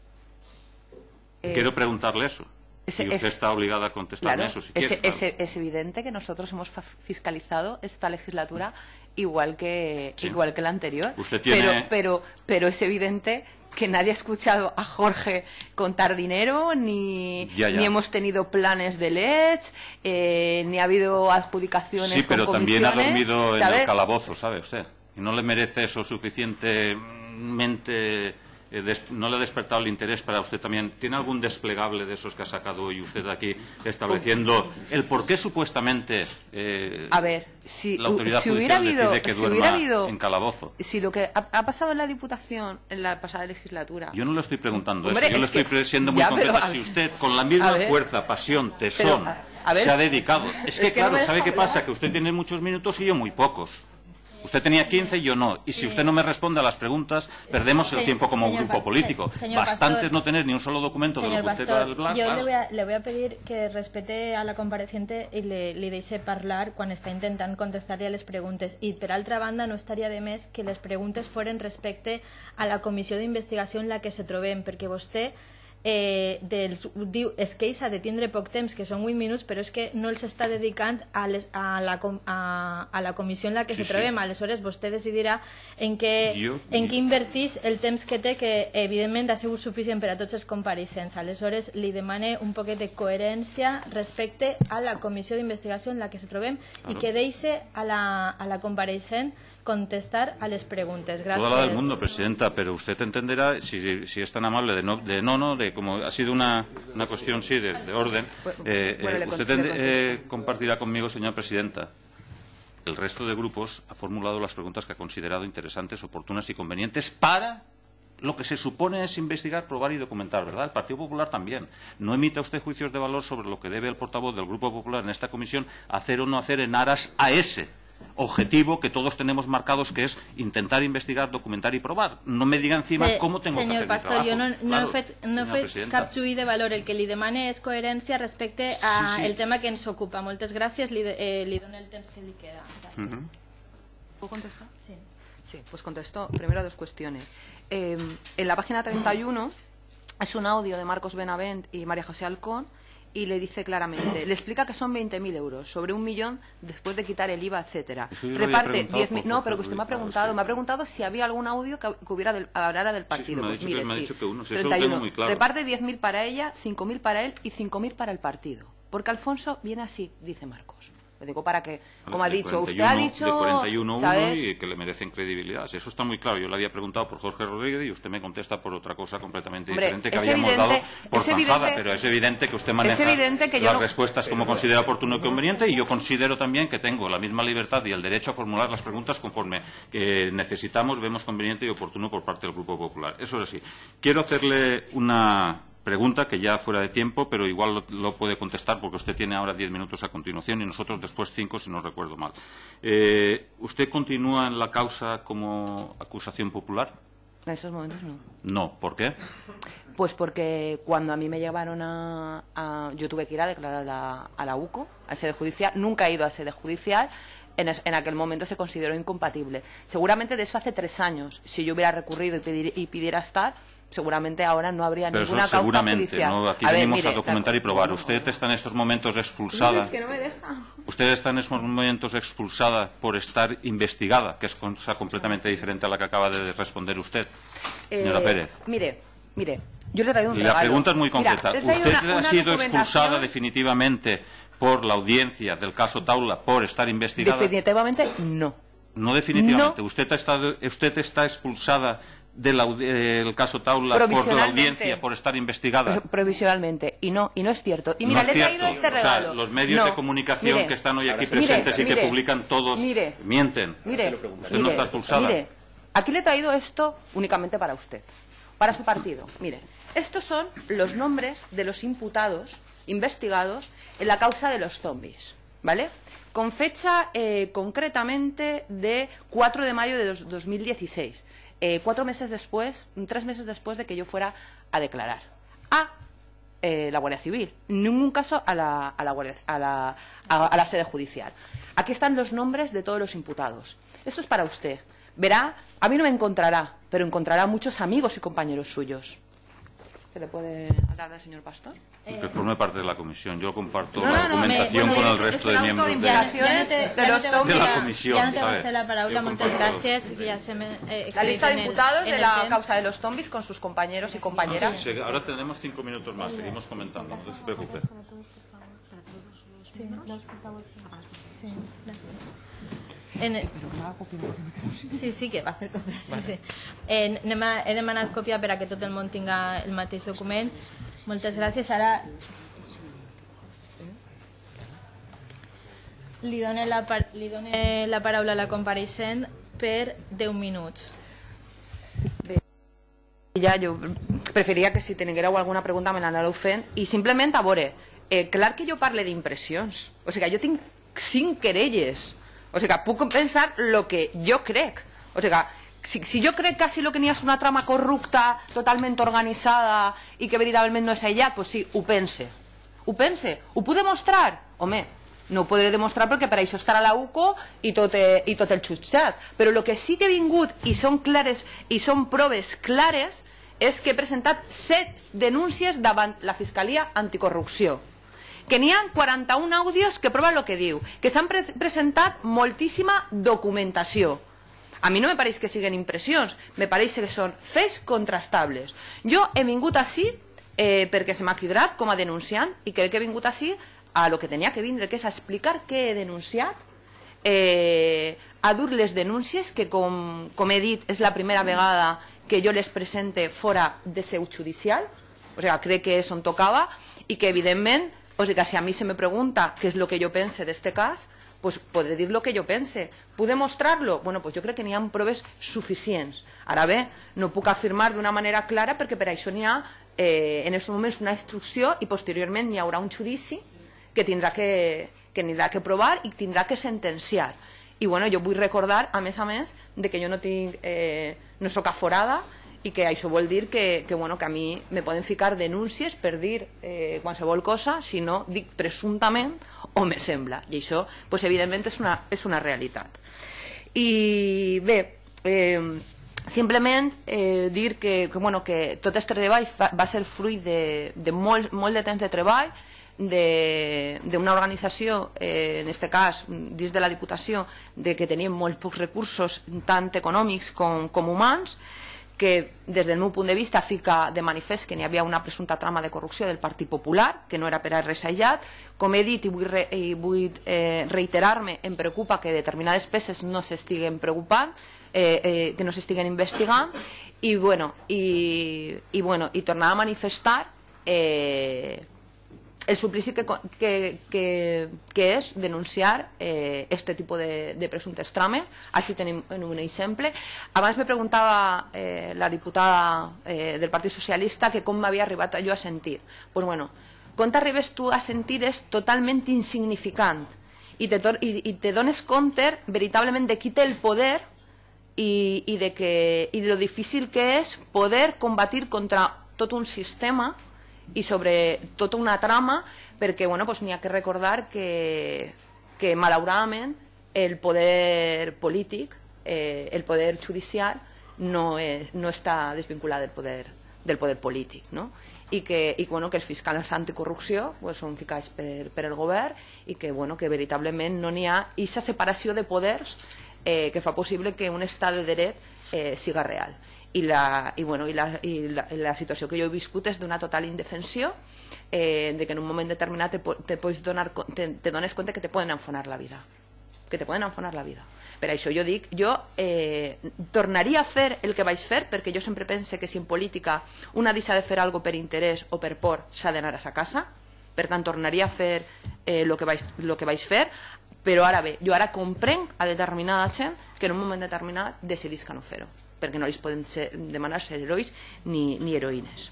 G: Quiero preguntarle eso. Y usted está obligada a contestarme eso, si quiere.
C: Es evidente que nosotros hemos fiscalizado esta legislatura igual que la anterior.
G: Usted tiene...
C: pero es evidente que nadie ha escuchado a Jorge contar dinero, ni hemos tenido planes de LEDs, ni ha habido adjudicaciones con comisiones. Sí, pero también ha dormido en el calabozo, ¿sabe usted? Y no le merece eso suficientemente... no le ha despertado el interés para usted también. ¿Tiene algún desplegable de esos que ha sacado hoy usted aquí estableciendo el por qué supuestamente a ver, si
G: la autoridad judicial decide que duerma en calabozo?
C: Si lo que ha pasado en la Diputación en la pasada legislatura...
G: Yo no le estoy preguntando eso, yo le estoy siendo muy concreta. Si usted con la misma fuerza, pasión, tesón se ha dedicado... Es que claro, ¿sabe qué pasa? Que usted tiene muchos minutos y yo muy pocos. Usted tenía 15 y yo no. Y si usted no me responde a las preguntas, perdemos el tiempo como grupo político. Bastante es no tener ni un solo documento de lo que usted va a hablar.
A: Yo le voy a pedir que respete a la compareciente i li deixi parlar quan està intentant contestar-li a les preguntes. I, per altra banda, no estaria de més que les preguntes foren respecte a la comissió d'investigació en la que se trobem, perquè vostè diu es queixa de tindre poc temps, que són 8 minuts, però és que no els està dedicant a la comissió en la que se trobem. Aleshores vostè decidirà en què invertís el temps que té, que evidentment ha sigut suficient per a tots els compareixents. Aleshores li demane un poquet de coherència respecte a la comissió d'investigació en la que se trobem i que deixe a la compareixent contestar a las preguntas. Gracias.
G: Toda la del mundo, Presidenta, pero usted entenderá, si es tan amable, de como ha sido una cuestión, sí, de orden, usted compartirá conmigo, señora Presidenta, el resto de grupos ha formulado las preguntas que ha considerado interesantes, oportunas y convenientes para lo que se supone es investigar, probar y documentar, ¿verdad? El Partido Popular también. No emita usted juicios de valor sobre lo que debe el portavoz del Grupo Popular en esta comisión hacer o no hacer en aras a ese objetivo que todos tenemos marcados, que es intentar investigar, documentar y probar. No me diga encima cómo tengo que hacer mi trabajo.
A: Senyor Pastor, jo no he fet cap juí de valor. El que li demane és coherència respecte al tema que ens ocupa. Moltes gràcies. Li dono el temps que li queda. Gràcies.
C: ¿Puedo contestar?
A: Sí.
C: Sí, pues contesto primero dos cuestiones. En la página 31 es un audio de Marcos Benavent y María José Alcón, y le dice claramente, le explica que son 20.000 euros, sobre 1 millón después de quitar el IVA, etcétera. Reparte 10.000. No, pero que usted me ha preguntado si había algún audio que hubiera hablara del partido.
G: Pues mire, sí,
C: 31. Reparte 10.000 para ella, 5.000 para él y 5.000 para el partido. Porque Alfonso viene así, dice Marcos. Lo digo para que, como ha dicho,
G: 41,
C: usted ha dicho...
G: De 41
C: ¿sabes?
G: Y que le merecen credibilidad. Eso está muy claro. Yo le había preguntado por Jorge Rodríguez y usted me contesta por otra cosa completamente diferente que habíamos dado por zanjada. Pero es evidente que usted maneja las respuestas como considera oportuno y conveniente, y yo considero también que tengo la misma libertad y el derecho a formular las preguntas conforme necesitamos, vemos conveniente y oportuno por parte del Grupo Popular. Eso es así. Quiero hacerle una pregunta que ya fuera de tiempo, pero igual lo puede contestar porque usted tiene ahora 10 minutos a continuación y nosotros después 5, si no recuerdo mal. ¿Usted continúa en la causa como acusación popular?
C: En estos momentos no.
G: No, ¿por qué?
C: Pues porque cuando a mí me llevaron yo tuve que ir a declarar a la UCO, a sede judicial. Nunca he ido a sede judicial. en aquel momento se consideró incompatible. Seguramente de eso hace 3 años. Si yo hubiera recurrido y pidiera estar, seguramente ahora no habría
G: pero
C: ninguna causa
G: seguramente,
C: judicial.
G: ¿no? Aquí venimos a documentar y probar. Usted está en estos momentos expulsada.
C: Es que no me deja.
G: Usted está en estos momentos expulsada por estar investigada, que es cosa completamente diferente a la que acaba de responder usted, señora Pérez.
C: Mire, yo le he traído un regalo.
G: La pregunta es muy concreta.
C: Mira,
G: ¿Usted ha sido
C: documentación
G: expulsada definitivamente por la audiencia del caso Taula por estar investigada?
C: Definitivamente no.
G: No definitivamente.
C: No.
G: Usted está expulsada del caso Taula por la audiencia por estar investigada.
C: Provisionalmente. Y no es cierto. Y mira,
G: no
C: le he traído este regalo.
G: O sea, los medios de comunicación que están hoy aquí presentes y que publican todos mienten. Usted no está expulsada.
C: Mire, aquí le he traído esto únicamente para usted, para su partido. Mire, estos son los nombres de los imputados investigados en la causa de los zombies, ¿vale? Con fecha concretamente de 4 de mayo de 2016. 3 meses después de que yo fuera a declarar a la Guardia Civil, en ningún caso a la sede judicial. Aquí están los nombres de todos los imputados. Esto es para usted. Verá, a mí no me encontrará, pero encontrará muchos amigos y compañeros suyos. ¿Se le puede dar al señor Pastor?
G: Que forme parte de la comisión. Yo comparto la documentación con el resto de miembros de la comisión.
A: Ja no té vostè la paraula, moltes gràcies. Ja
C: la lista de imputados de la causa de los zombies con sus compañeros y compañeras.
G: Sí, ahora tenemos 5 minutos más, seguimos comentando, no se preocupe.
A: Sí, sí, que va a fer còpia. Sí. He demanat còpia per a que tot el món tinga el mateix document. Moltes gràcies. Ara li dono la paraula a la compareixent per 10 minuts.
C: Ja, jo preferiria que si tinguéreu alguna pregunta me l'anàreu fent i simplement, a veure, clar que jo parle d'impressions, o sigui, jo tinc 5 querelles, o sigui, puc pensar el que jo crec, o sigui, si jo crec que lo que n'hi ha és una trama corrupta totalment organitzada i que veritablement no és aïllat, doncs sí, ho pense. Ho puc demostrar? Home, no ho podré demostrar perquè per això estarà la UCO i tot el jutjat, però el que sí que he vingut i són clares i són proves clares és que he presentat 7 denúncies davant la Fiscalia Anticorrupció, que n'hi ha 41 àudios que proven el que diu, que s'han presentat moltíssima documentació. A mi no me pareix que siguin impressions, me pareix que són fets contrastables. Jo he vingut així perquè se m'ha cridat com a denunciant i crec que he vingut així a lo que tenia que vindre, que és a explicar què he denunciat, a dur les denúncies, que com he dit és la primera vegada que jo les presente fora de seu judicial, o sigui, crec que és on tocava, i que evidentment, o sigui, si a mi se me pregunta què és el que jo pense d'este cas, pues podré dir el que jo pense. Puc demostrar-lo? Bueno, pues jo crec que n'hi ha proves suficients. Ara bé, no puc afirmar d'una manera clara perquè per això n'hi ha en aquests moments una instrucció i posteriorment hi haurà un judici que tindrà que provar i tindrà que sentenciar. I bueno, jo vull recordar, a més, de que jo no soc aforada i que això vol dir que a mi me poden ficar denúncies per dir qualsevol cosa si no dic presumptament o me sembla. I això, evidentment, és una realitat. I bé, simplement dir que tot aquest treball va ser fruit de molt de temps de treball, d'una organització, en aquest cas dins de la Diputació, que teníem molts pocs recursos tant econòmics com humans, que des del meu punt de vista fica de manifest que n'hi havia una presumpta trama de corrupció del Partit Popular, que no era per a res aïllat. Com he dit i vull reiterar-me, em preocupa que determinades peces no s'estiguen preocupant, que no s'estiguen investigant, i tornar a manifestar el suplici que és denunciar este tipus de presumptes trames. Així tenim un exemple. Abans me preguntava la diputada del Partit Socialista que com m'havia arribat jo a sentir. Doncs bueno, com t'arribes tu a sentir és totalment insignificant i te dones compte veritablement de qui té el poder i de lo difícil que és poder combatir contra tot un sistema i sobre tota una trama, perquè n'hi ha que recordar que malauradament el poder polític, el poder judicial, no està desvinculat del poder polític, no? I que els fiscals anticorrupció són ficats per el govern i que veritablement no n'hi ha aquesta separació de poders que fa possible que un estat de dret siga real. I la situació que jo he viscut és d'una total indefensió, de que en un moment determinat te dones compte que te poden enfonar la vida. Per això jo dic, jo tornaria a fer el que vaig fer, perquè jo sempre pense que si en política una deixa de fer alguna cosa per interès o per por s'ha d'anar a sa casa, per tant tornaria a fer el que vaig fer, però ara bé, jo ara comprenc a determinada gent que en un moment determinat decidís que no fer-ho, perquè no els poden demanar ser herois ni heroïnes.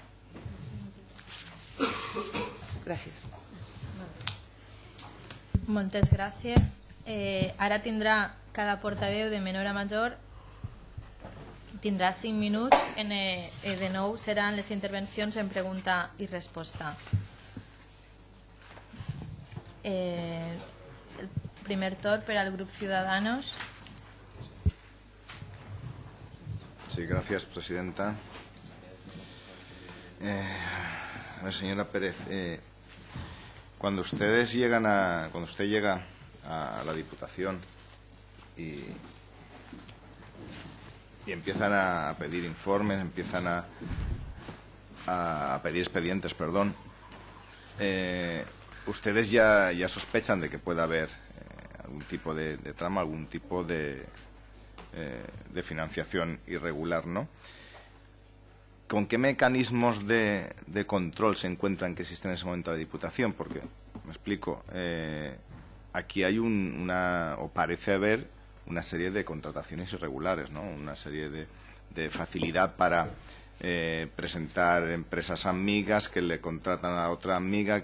C: Gràcies.
A: Moltes gràcies. Ara tindrà cada portaveu de menor a major tindrà 5 minuts. De nou seran les intervencions en pregunta i resposta. El primer torn per al grup Ciudadanos.
D: Sí, gracias, presidenta. Señora Pérez, cuando usted llega a la Diputación y empiezan a pedir informes, empiezan a pedir expedientes, perdón, ustedes ya sospechan de que pueda haber algún tipo de trama, algún tipo de financiación irregular, ¿no? ¿Con qué mecanismos de control se encuentran que existen en ese momento la Diputación? Porque, me explico, aquí hay o parece haber una serie de contrataciones irregulares, ¿no? Una serie de facilidad para presentar empresas amigas que le contratan a otra amiga.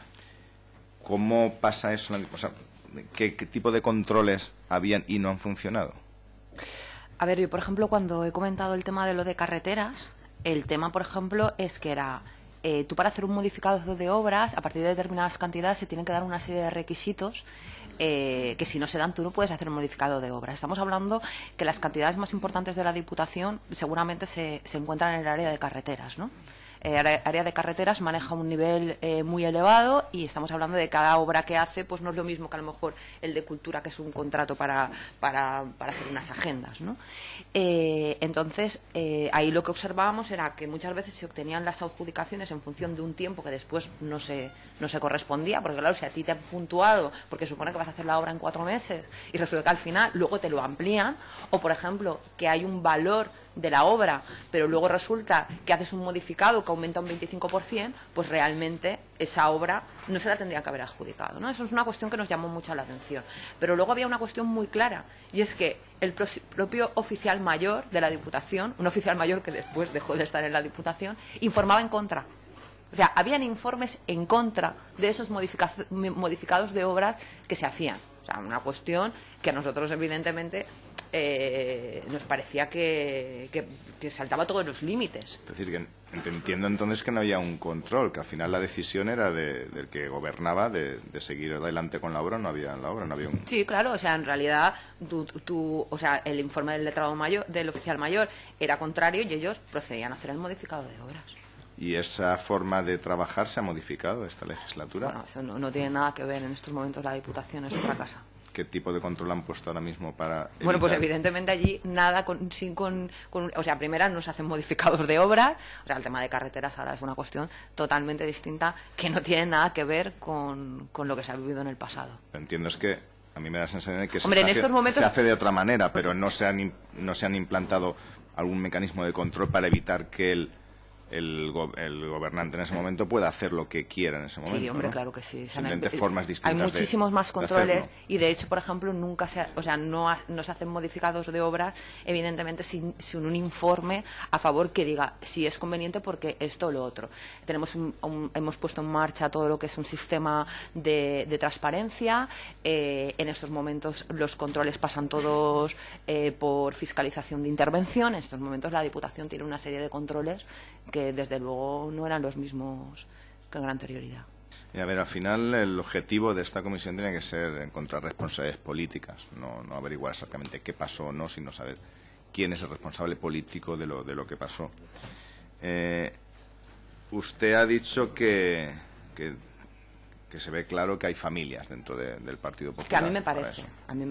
D: ¿Cómo pasa eso? O sea, ¿qué tipo de controles habían y no han funcionado?
C: A ver, yo, por ejemplo, cuando he comentado el tema de lo de carreteras, el tema, por ejemplo, es que era... tú para hacer un modificado de obras, a partir de determinadas cantidades se tienen que dar una serie de requisitos que si no se dan tú no puedes hacer un modificado de obras. Estamos hablando que las cantidades más importantes de la Diputación seguramente se encuentran en el área de carreteras, ¿no? Área de carreteras maneja un nivel muy elevado y estamos hablando de cada obra que hace, pues no es lo mismo que a lo mejor el de cultura, que es un contrato para hacer unas agendas, ¿no? Entonces, ahí lo que observábamos era que muchas veces se obtenían las adjudicaciones en función de un tiempo que después no se correspondía, porque claro, si a ti te han puntuado, porque supone que vas a hacer la obra en 4 meses y resulta que al final luego te lo amplían, o por ejemplo, que hay un valor de la obra, pero luego resulta que haces un modificado que aumenta un 25%, pues realmente esa obra no se la tendría que haber adjudicado, ¿no? Eso es una cuestión que nos llamó mucho la atención. Pero luego había una cuestión muy clara, y es que el propio oficial mayor de la Diputación, un oficial mayor que después dejó de estar en la Diputación, informaba en contra. O sea, habían informes en contra de esos modificados de obras que se hacían. O sea, una cuestión que a nosotros, evidentemente, nos parecía que saltaba todos los límites.
D: Es decir, que entiendo entonces que no había un control, que al final la decisión era del que gobernaba de seguir adelante con la obra, no había un...
C: Sí, claro, o sea, en realidad o sea, el informe del letrado mayor, del oficial mayor, era contrario y ellos procedían a hacer el modificado de obras.
D: ¿Y esa forma de trabajar se ha modificado esta legislatura?
C: Bueno, eso no tiene nada que ver. En estos momentos la Diputación es otra casa.
D: ¿Qué tipo de control han puesto ahora mismo para evitar?
C: Bueno, pues evidentemente allí nada o sea, primero no se hacen modificados de obras, o sea, el tema de carreteras ahora es una cuestión totalmente distinta que no tiene nada que ver con lo que se ha vivido en el pasado.
D: Entiendo es que a mí me da la sensación de que
C: se
D: hace de otra manera, pero no se han implantado algún mecanismo de control para evitar que el gobernante en ese momento pueda hacer lo que quiera en ese momento.
C: Sí, hombre,
D: ¿no?
C: Claro que sí.
D: Simplemente formas distintas.
C: Hay muchísimos más controles
D: y
C: de hecho, por ejemplo, no se hacen modificados de obras, evidentemente, sin un informe a favor que diga si es conveniente porque esto o lo otro. Hemos puesto en marcha todo lo que es un sistema de transparencia. En estos momentos los controles pasan todos por fiscalización de intervención. En estos momentos la Diputación tiene una serie de controles que desde luego no eran los mismos que con anterioridad.
D: Y a ver, al final el objetivo de esta comisión tiene que ser encontrar responsabilidades políticas, no averiguar exactamente qué pasó o no, sino saber quién es el responsable político de lo que pasó. Usted ha dicho que se ve claro que hay familias dentro del Partido Popular.
C: Que a mí me parece,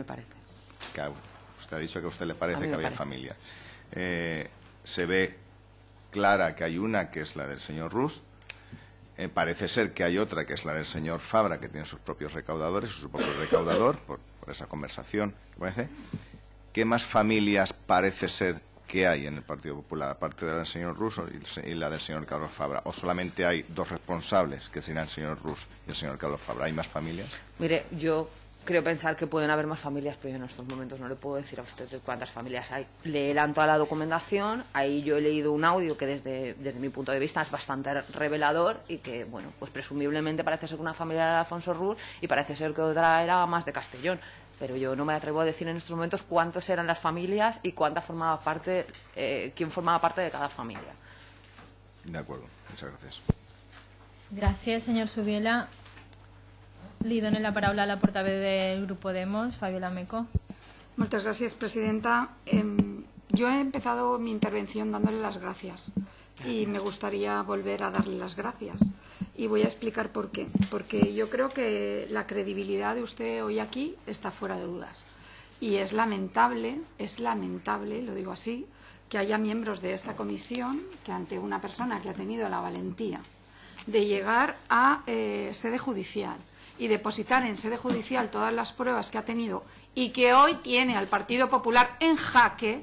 D: Usted ha dicho que a usted le parece que había familias. Se ve clara que hay una, que es la del señor Rus. Parece ser que hay otra, que es la del señor Fabra, que tiene sus propios recaudadores, su propio recaudador, por esa conversación. ¿Qué más familias parece ser que hay en el Partido Popular, aparte de la del señor Rus y la del señor Carlos Fabra? ¿O solamente hay dos responsables, que serían el señor Rus y el señor Carlos Fabra? ¿Hay más familias?
C: Mire, yo creo pensar que pueden haber más familias, pero yo en estos momentos no le puedo decir a usted de cuántas familias hay. Leerán toda la documentación, ahí yo he leído un audio que desde mi punto de vista es bastante revelador y que, bueno, pues presumiblemente parece ser que una familia era de Alfonso Rus y parece ser que otra era más de Castellón. Pero yo no me atrevo a decir en estos momentos cuántas eran las familias y quién formaba parte de cada familia.
D: De acuerdo, muchas gracias.
A: Gràcies, senyor Subiela. Li dono la paraula a la portaveu del Grup Podemos, Fabiola Meco.
B: Muchas gracias, presidenta. Yo he empezado mi intervención dándole las gracias y me gustaría volver a darle las gracias. Y voy a explicar por qué. Porque yo creo que la credibilidad de usted hoy aquí está fuera de dudas. Y es lamentable, lo digo así, que haya miembros de esta comisión que ante una persona que ha tenido la valentía de llegar a sede judicial y depositar en sede judicial todas las pruebas que ha tenido y que hoy tiene al Partido Popular en jaque,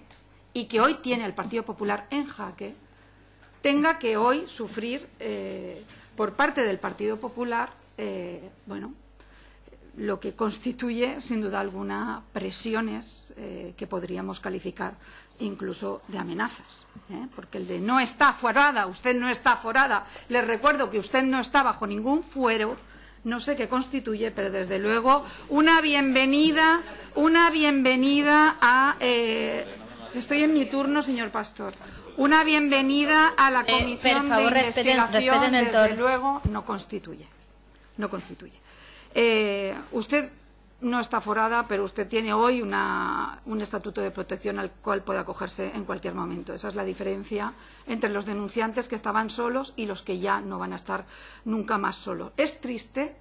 B: tenga que hoy sufrir por parte del Partido Popular, lo que constituye, sin duda alguna, presiones que podríamos calificar incluso de amenazas. Porque el de no está aforada, usted no está aforada, les recuerdo que usted no está bajo ningún fuero, no sé qué constituye, pero desde luego una bienvenida a... estoy en mi turno, señor Pastor. Una bienvenida a la comisión de investigación, desde luego, no constituye. Usted no está aforada, pero usted tiene hoy un estatuto de protección al cual puede acogerse en cualquier momento. Esa es la diferencia entre los denunciantes que estaban solos y los que ya no van a estar nunca más solos. Es triste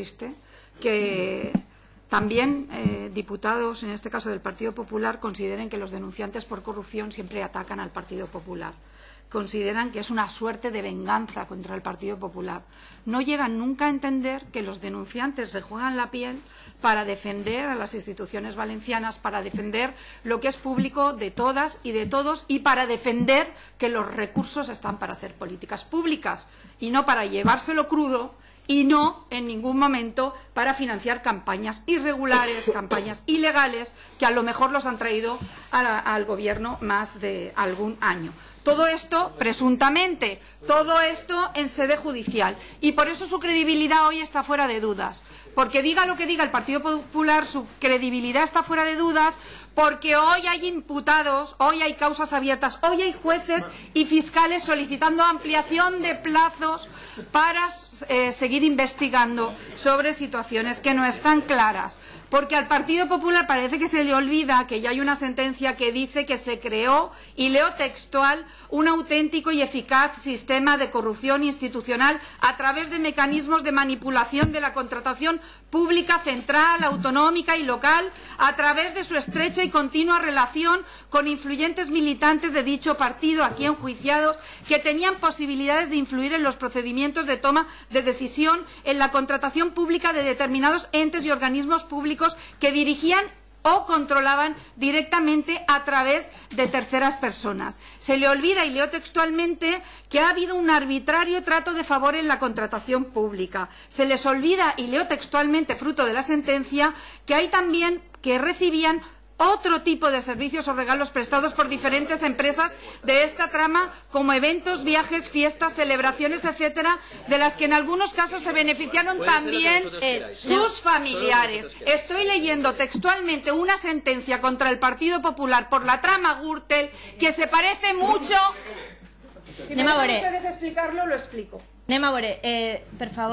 B: que también diputados, en este caso del Partido Popular, consideren que los denunciantes por corrupción siempre atacan al Partido Popular. Consideran que es una suerte de venganza contra el Partido Popular. No llegan nunca a entender que los denunciantes se juegan la piel para defender a las instituciones valencianas, para defender lo que es público de todas y de todos y para defender que los recursos están para hacer políticas públicas y no para llevárselo crudo y no en ningún momento para financiar campañas irregulares, campañas ilegales que a lo mejor los han traído al gobierno más de algún año. Todo esto, presuntamente, todo esto en sede judicial. Y por eso su credibilidad hoy está fuera de dudas. Porque diga lo que diga el Partido Popular, su credibilidad está fuera de dudas, porque hoy hay imputados, hoy hay causas abiertas, hoy hay jueces y fiscales solicitando ampliación de plazos para seguir investigando sobre situaciones que no están claras. Porque al Partido Popular parece que se le olvida que ya hay una sentencia que dice que se creó, y leo textual, un auténtico y eficaz sistema de corrupción institucional a través de mecanismos de manipulación de la contratación pública central, autonómica y local, a través de su estrecha y continua relación con influyentes militantes de dicho partido, aquí enjuiciados, que tenían posibilidades de influir en los procedimientos de toma de decisión en la contratación pública de determinados entes y organismos públicos que dirigían o controlaban directamente a través de terceras personas. Se le olvida, y leo textualmente, que ha habido un arbitrario trato de favor en la contratación pública. Se les olvida, y leo textualmente, fruto de la sentencia, que hay también que recibían otro tipo de servicios o regalos prestados por diferentes empresas de esta trama, como eventos, viajes, fiestas, celebraciones, etcétera, de las que en algunos casos se beneficiaron también sus familiares. Estoy leyendo textualmente una sentencia contra el Partido Popular por la trama Gürtel que se parece mucho. Si me dejan ustedes explicarlo, lo explico.
A: Anem a veure, per favor,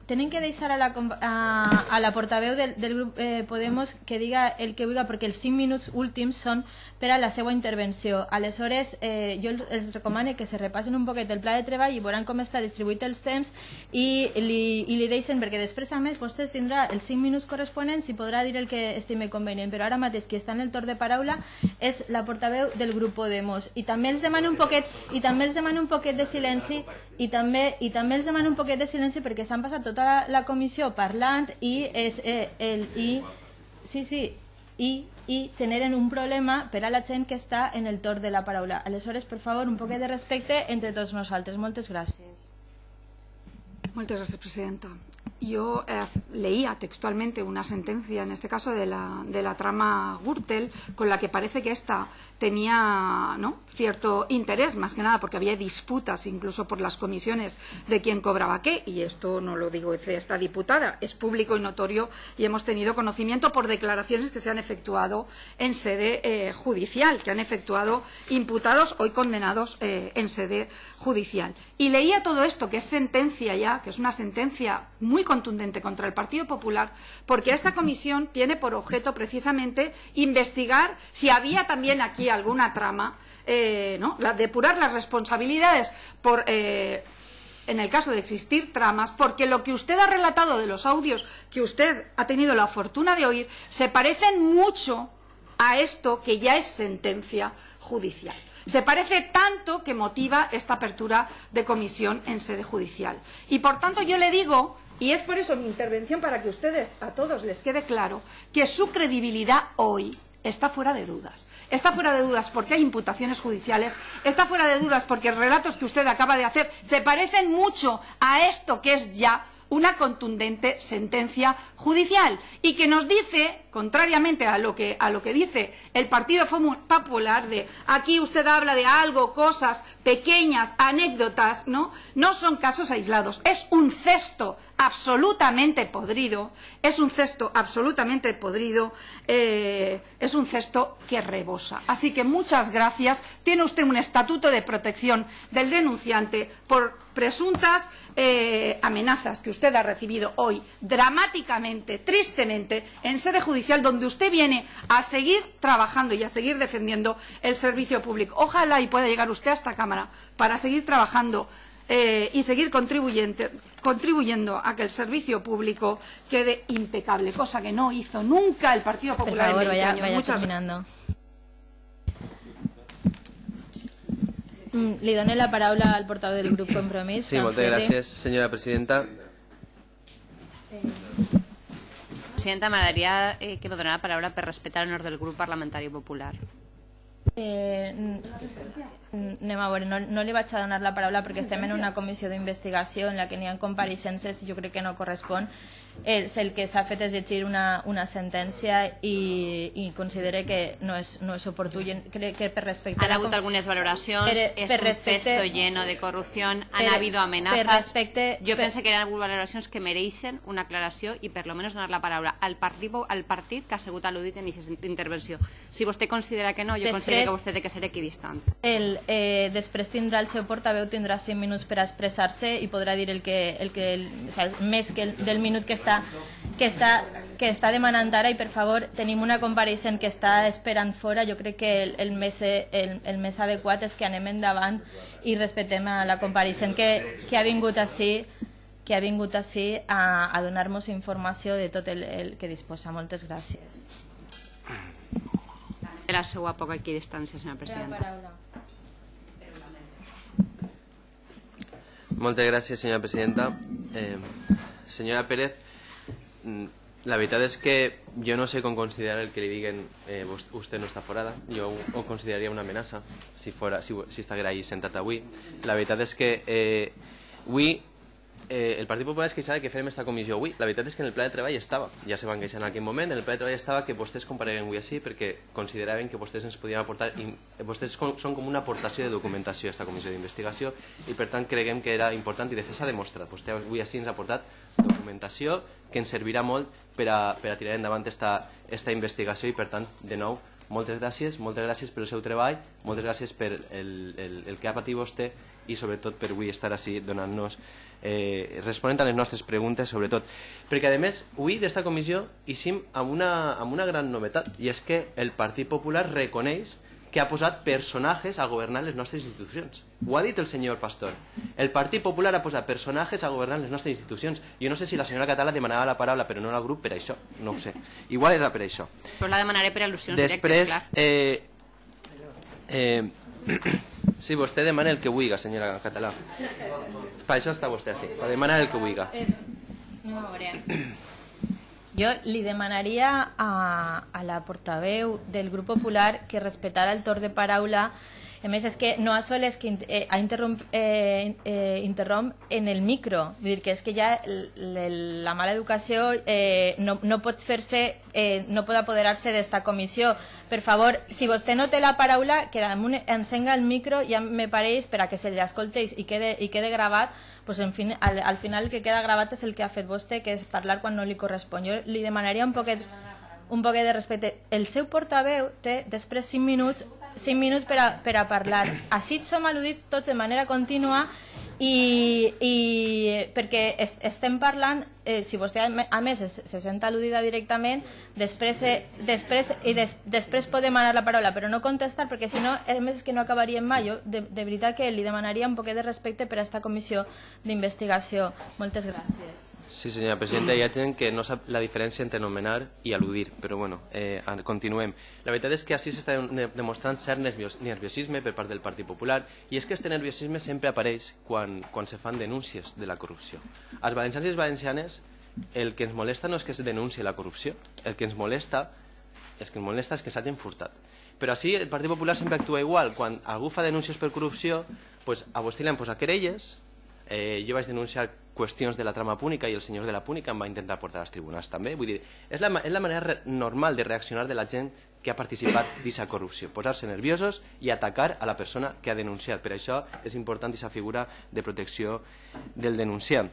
A: tenen que deixar a la portaveu del grup Podemos que diga el que vulgui, perquè els 5 minuts últims són per a la seva intervenció. Aleshores, jo els recomano que se repassen un poquet el pla de treball i veuran com està distribuït els temps i li deixen, perquè després, a més, vostès tindrà els 5 minuts corresponents i podrà dir el que estime convenient, però ara mateix qui està en el torn de paraula és la portaveu del grup Podemos. I també els demano un poquet de silenci perquè s'han passat tota la comissió parlant i generen un problema per a la gent que està en el torn de la paraula. Aleshores, per favor, un poquet de respecte entre tots nosaltres. Moltes gràcies.
B: Muchas gracias, presidenta. Yo leía textualmente una sentencia, en este caso de la trama Gürtel, con la que parece que esta tenía, ¿no?, cierto interés, más que nada porque había disputas incluso por las comisiones de quién cobraba qué, y esto no lo digo de esta diputada, es público y notorio y hemos tenido conocimiento por declaraciones que se han efectuado en sede judicial, que han efectuado imputados hoy condenados en sede judicial. Y leía todo esto, que es sentencia ya, que es una sentencia muy contundente contra el Partido Popular, porque esta comisión tiene por objeto precisamente investigar si había también aquí alguna trama, ¿no?, depurar las responsabilidades en el caso de existir tramas, porque lo que usted ha relatado de los audios que usted ha tenido la fortuna de oír se parecen mucho a esto que ya es sentencia judicial. Se parece tanto que motiva esta apertura de comisión en sede judicial. Y por tanto yo le digo, y es por eso mi intervención, para que ustedes, a todos les quede claro, que su credibilidad hoy está fuera de dudas. Está fuera de dudas porque hay imputaciones judiciales, está fuera de dudas porque relatos que usted acaba de hacer se parecen mucho a esto que es ya una contundente sentencia judicial y que nos dice, contrariamente a lo que dice el Partido Popular, de aquí usted habla de algo, cosas pequeñas, anécdotas, no son casos aislados, es un cesto absolutamente podrido, es un cesto que rebosa. Así que muchas gracias. Tiene usted un estatuto de protección del denunciante por presuntas amenazas que usted ha recibido hoy dramáticamente, tristemente, en sede judicial, donde usted viene a seguir trabajando y a seguir defendiendo el servicio público. Ojalá y pueda llegar usted a esta Cámara para seguir trabajando y seguir contribuyendo a que el servicio público quede impecable, cosa que no hizo nunca el Partido Popular en 20 años.
A: Muchas gracias. Li dono la paraula al portaveu del grup Compromís.
E: Sí, moltes gràcies, senyora presidenta.
H: Presidenta, m'agradaria que me donara la paraula per respectar l'honor del grup parlamentari popular.
A: Anem a veure, no li vaig a donar la paraula perquè estem en una comissió d'investigació en la que n'hi ha compareixences i jo crec que no correspon. El que s'ha fet és llegir una sentència i considere que no és oportú. Crec que per respecte...
H: Han hagut algunes valoracions, és un cesto lleno de corrupción, han habido amenazas. Jo penso que hi ha hagut valoracions que mereixen una aclaració i per lo menos donar la paraula al partit que ha sigut al·ludit en aquesta intervenció. Si vostè considera que no, jo considero que vostè ha de ser equidistant.
A: Després tindrà el seu portaveu, tindrà 5 minuts per expressar-se i podrà dir més del minut que està demanant ara. I per favor, tenim una compareixent que està esperant fora. Jo crec que el més adequat és que anem endavant i respectem a la compareixent que ha vingut ací a donar-nos informació de tot el que disposa. Moltes gràcies.
H: La seva poca equidistància, senyora presidenta.
E: Moltes gràcies, senyora presidenta. Senyora Pérez, la veritat és que jo no sé com considerar el que li diguen vostè no està forada. Jo ho consideraria una amenaça si estigués ahí sentat avui. La veritat és que avui el Partit Popular es queixava que fèrem esta comissió avui. La veritat és que en el pla de treball estava, ja se van queixar en aquell moment, en el pla de treball estava que vostès compareguen avui així perquè consideraven que vostès ens podien aportar, vostès són com una aportació de documentació a aquesta comissió d'investigació i per tant creguem que era important i de fet s'ha demostrat. Vostè avui així ens ha aportat documentació que ens servirà molt per a tirar endavant esta investigació i per tant, de nou, moltes gràcies pel seu treball, moltes gràcies per el que ha patit vostè i sobretot per avui estar així donant-nos, responent a les nostres preguntes sobretot, perquè a més avui d'esta comissió hicim amb una gran novetat, i és que el Partit Popular reconeix que ha posat personatges a governar les nostres institucions. Ho ha dit el senyor Pastor. El Partit Popular ha posat personatges a governar les nostres institucions. Jo no sé si la senyora Català demanava la paraula, però no al grup per això. No ho sé. Igual era per això.
H: Però la demanaré per al·lusions directes,
E: clar.
H: Després,
E: sí, vostè demana el que vulgui, senyora Català. Per això està vostè així, per demanar el que vulgui.
A: No ho veuré. Jo li demanaria a la portaveu del grup popular que respetara el torn de paraula. A més, és que no a soles que interromp en el micro. Vull dir que és que ja la mala educació no pot fer-se, no pot apoderar-se d'esta comissió. Per favor, si vostè no té la paraula, que damunt encenga el micro, ja me pareix, per a que se li escolteix i quede gravat. Pues, en fin, al final el que queda gravat és el que ha fet vostè, que és parlar quan no li correspon. Jo li demanaria un poquet de respecte. El seu portaveu té després 5 minuts per a parlar. Així som al·ludits tots de manera contínua i perquè estem parlant, si vostè a més se sent al·ludida directament, després pot demanar la paraula, però no contestar, perquè si no, a més és que no acabaríem mai. Jo de veritat que li demanaria un poquet de respecte per a aquesta comissió d'investigació. Moltes gràcies.
E: Sí, senyora presidenta, hi ha gent que no sap la diferència entre anomenar i al·ludir, però bueno, continuem. La veritat és que així s'està demostrant cert nerviosisme per part del Partit Popular, i és que aquest nerviosisme sempre apareix quan se fan denúncies de la corrupció. Als valencians i les valencianes el que ens molesta no és que es denuncia la corrupció, el que ens molesta és que s'hagin furtat. Però així el Partit Popular sempre actua igual. Quan algú fa denúncies per corrupció, a vostè li han posat querelles. Jo vaig denunciar qüestions de la trama púnica i el senyor de la púnica em va intentar portar als tribunals també. Vull dir, és la manera normal de reaccionar de la gent que ha participat d'aquesta corrupció, posar-se nerviosos i atacar a la persona que ha denunciat. Per això és important aquesta figura de protecció del denunciant.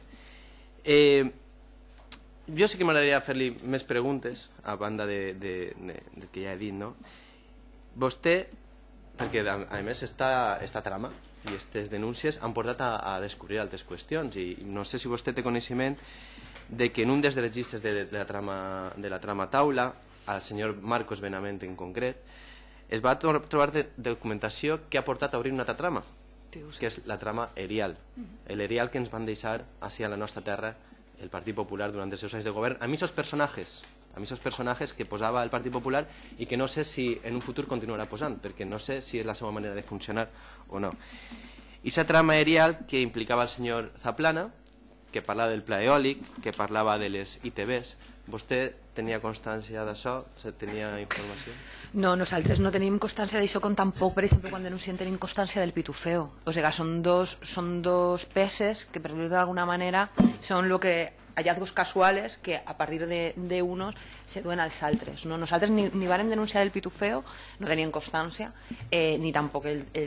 E: Jo sí que m'agradaria fer-li més preguntes, a banda del que ja he dit, no? Vostè, perquè a més esta trama i aquestes denúncies han portat a descobrir altres qüestions, i no sé si vostè té coneixement de que en un dels registres de la trama taula, el senyor Marcos Benavent en concret, es va trobar documentació que ha portat a obrir una altra trama, que és la trama Erial. L'Erial que ens van deixar així a la nostra terra el Partit Popular durant els seus anys de govern, amb aquests personatges que posava el Partit Popular i que no sé si en un futur continuarà posant, perquè no sé si és la seva manera de funcionar o no. I aquesta trama Erial que implicava el senyor Zaplana, que parlava del pla eòlic, que parlava de les ITVs. Vostè tenia constància d'això? Tenia informació?
C: No, nosaltres no tenim constància d'això, com tampoc, per exemple, quan denunciem tenim constància del pitufeo. O sigui, són dos peces que, per dir-ho d'alguna manera, són el que hallazgos casuales que a partir de unos se duen als altres. No? Nosaltres ni vàrem denunciar el pitufeo, no teníem constància, ni tampoc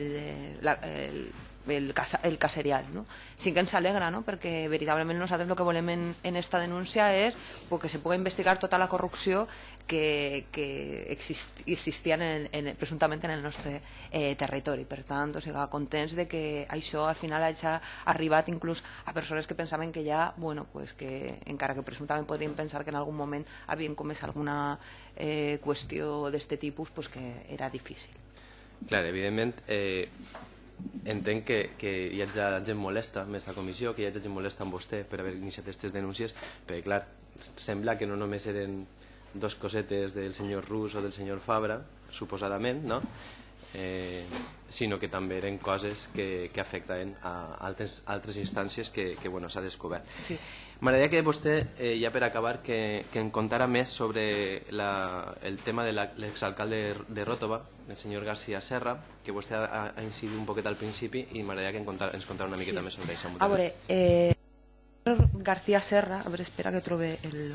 C: el caserial. No? Sí que ens alegra, no? Perquè veritablement nosaltres el que volem en esta denúncia és que se pugui investigar tota la corrupció que existia presumptament en el nostre territori. Per tant, o sigui, contents de que això al final hagi arribat inclús a persones que pensaven que ja, bueno, pues que encara que presumptament podrien pensar que en algun moment havien comès alguna qüestió d'aquest tipus, pues que era difícil.
E: Clar, evidentment, entenc que hi ha gent molesta amb aquesta comissió, que hi ha gent molesta amb vostè per haver iniciat aquestes denúncies, perquè clar, sembla que no només eren dos cosetes del senyor Rus o del senyor Fabra, suposadament, no? Sinó que també eren coses que afectaven a altres instàncies que s'ha descobert.
C: Sí.
E: M'agradaria que vostè, ja per acabar, que em contara més sobre el tema de l'exalcalde de Ròtova, el senyor García Serra, que vostè ha incidit un poquet al principi, i m'agradaria que ens contara una miqueta més sobre això.
C: A veure, García Serra, a veure, espera que trobe el...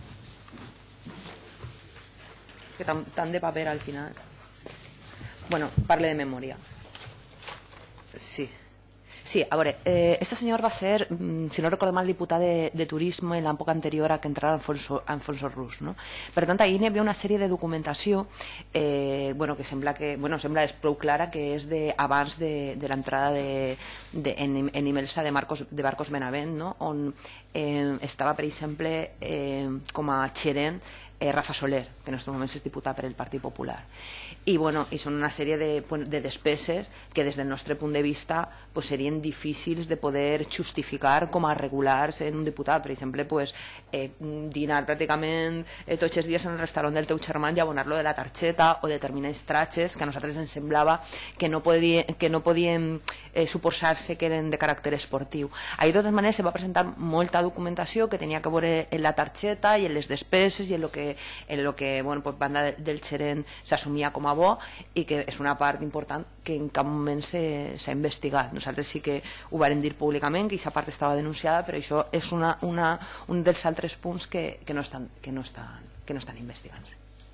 C: que tant de paper al final. Bueno, parle de memòria. Sí. Sí, a veure, este senyor va ser, si no recordo mal, diputat de Turisme en l'època anterior a que entrara Alfonso Rus, no? Per tant, ahir hi havia una sèrie de documentació que sembla és prou clara, que és abans de l'entrada en Imelsa de Barcos Benavent, no? On estava, per exemple, com a gerent Rafa Soler, que en aquests moments és diputat per el Partit Popular. I són una sèrie de despeses que des del nostre punt de vista serien difícils de poder justificar com a regulars en un diputat. Per exemple, dinar pràcticament tots els dies en el restaurant del teu germà i abonar-lo de la targeta o determinats tratges que a nosaltres ens semblava que no podien suposar-se que eren de caràcter esportiu. Ahir, de totes maneres, se va presentar molta documentació que tenia que veure en la targeta i en les despeses i en el que banda del gerent s'assumia com a bo i que és una part important que en cap moment s'ha investigat. Nosaltres sí que ho vàrem dir públicament, que aquesta part estava denunciada, però això és un dels altres punts que no estan investigant-se.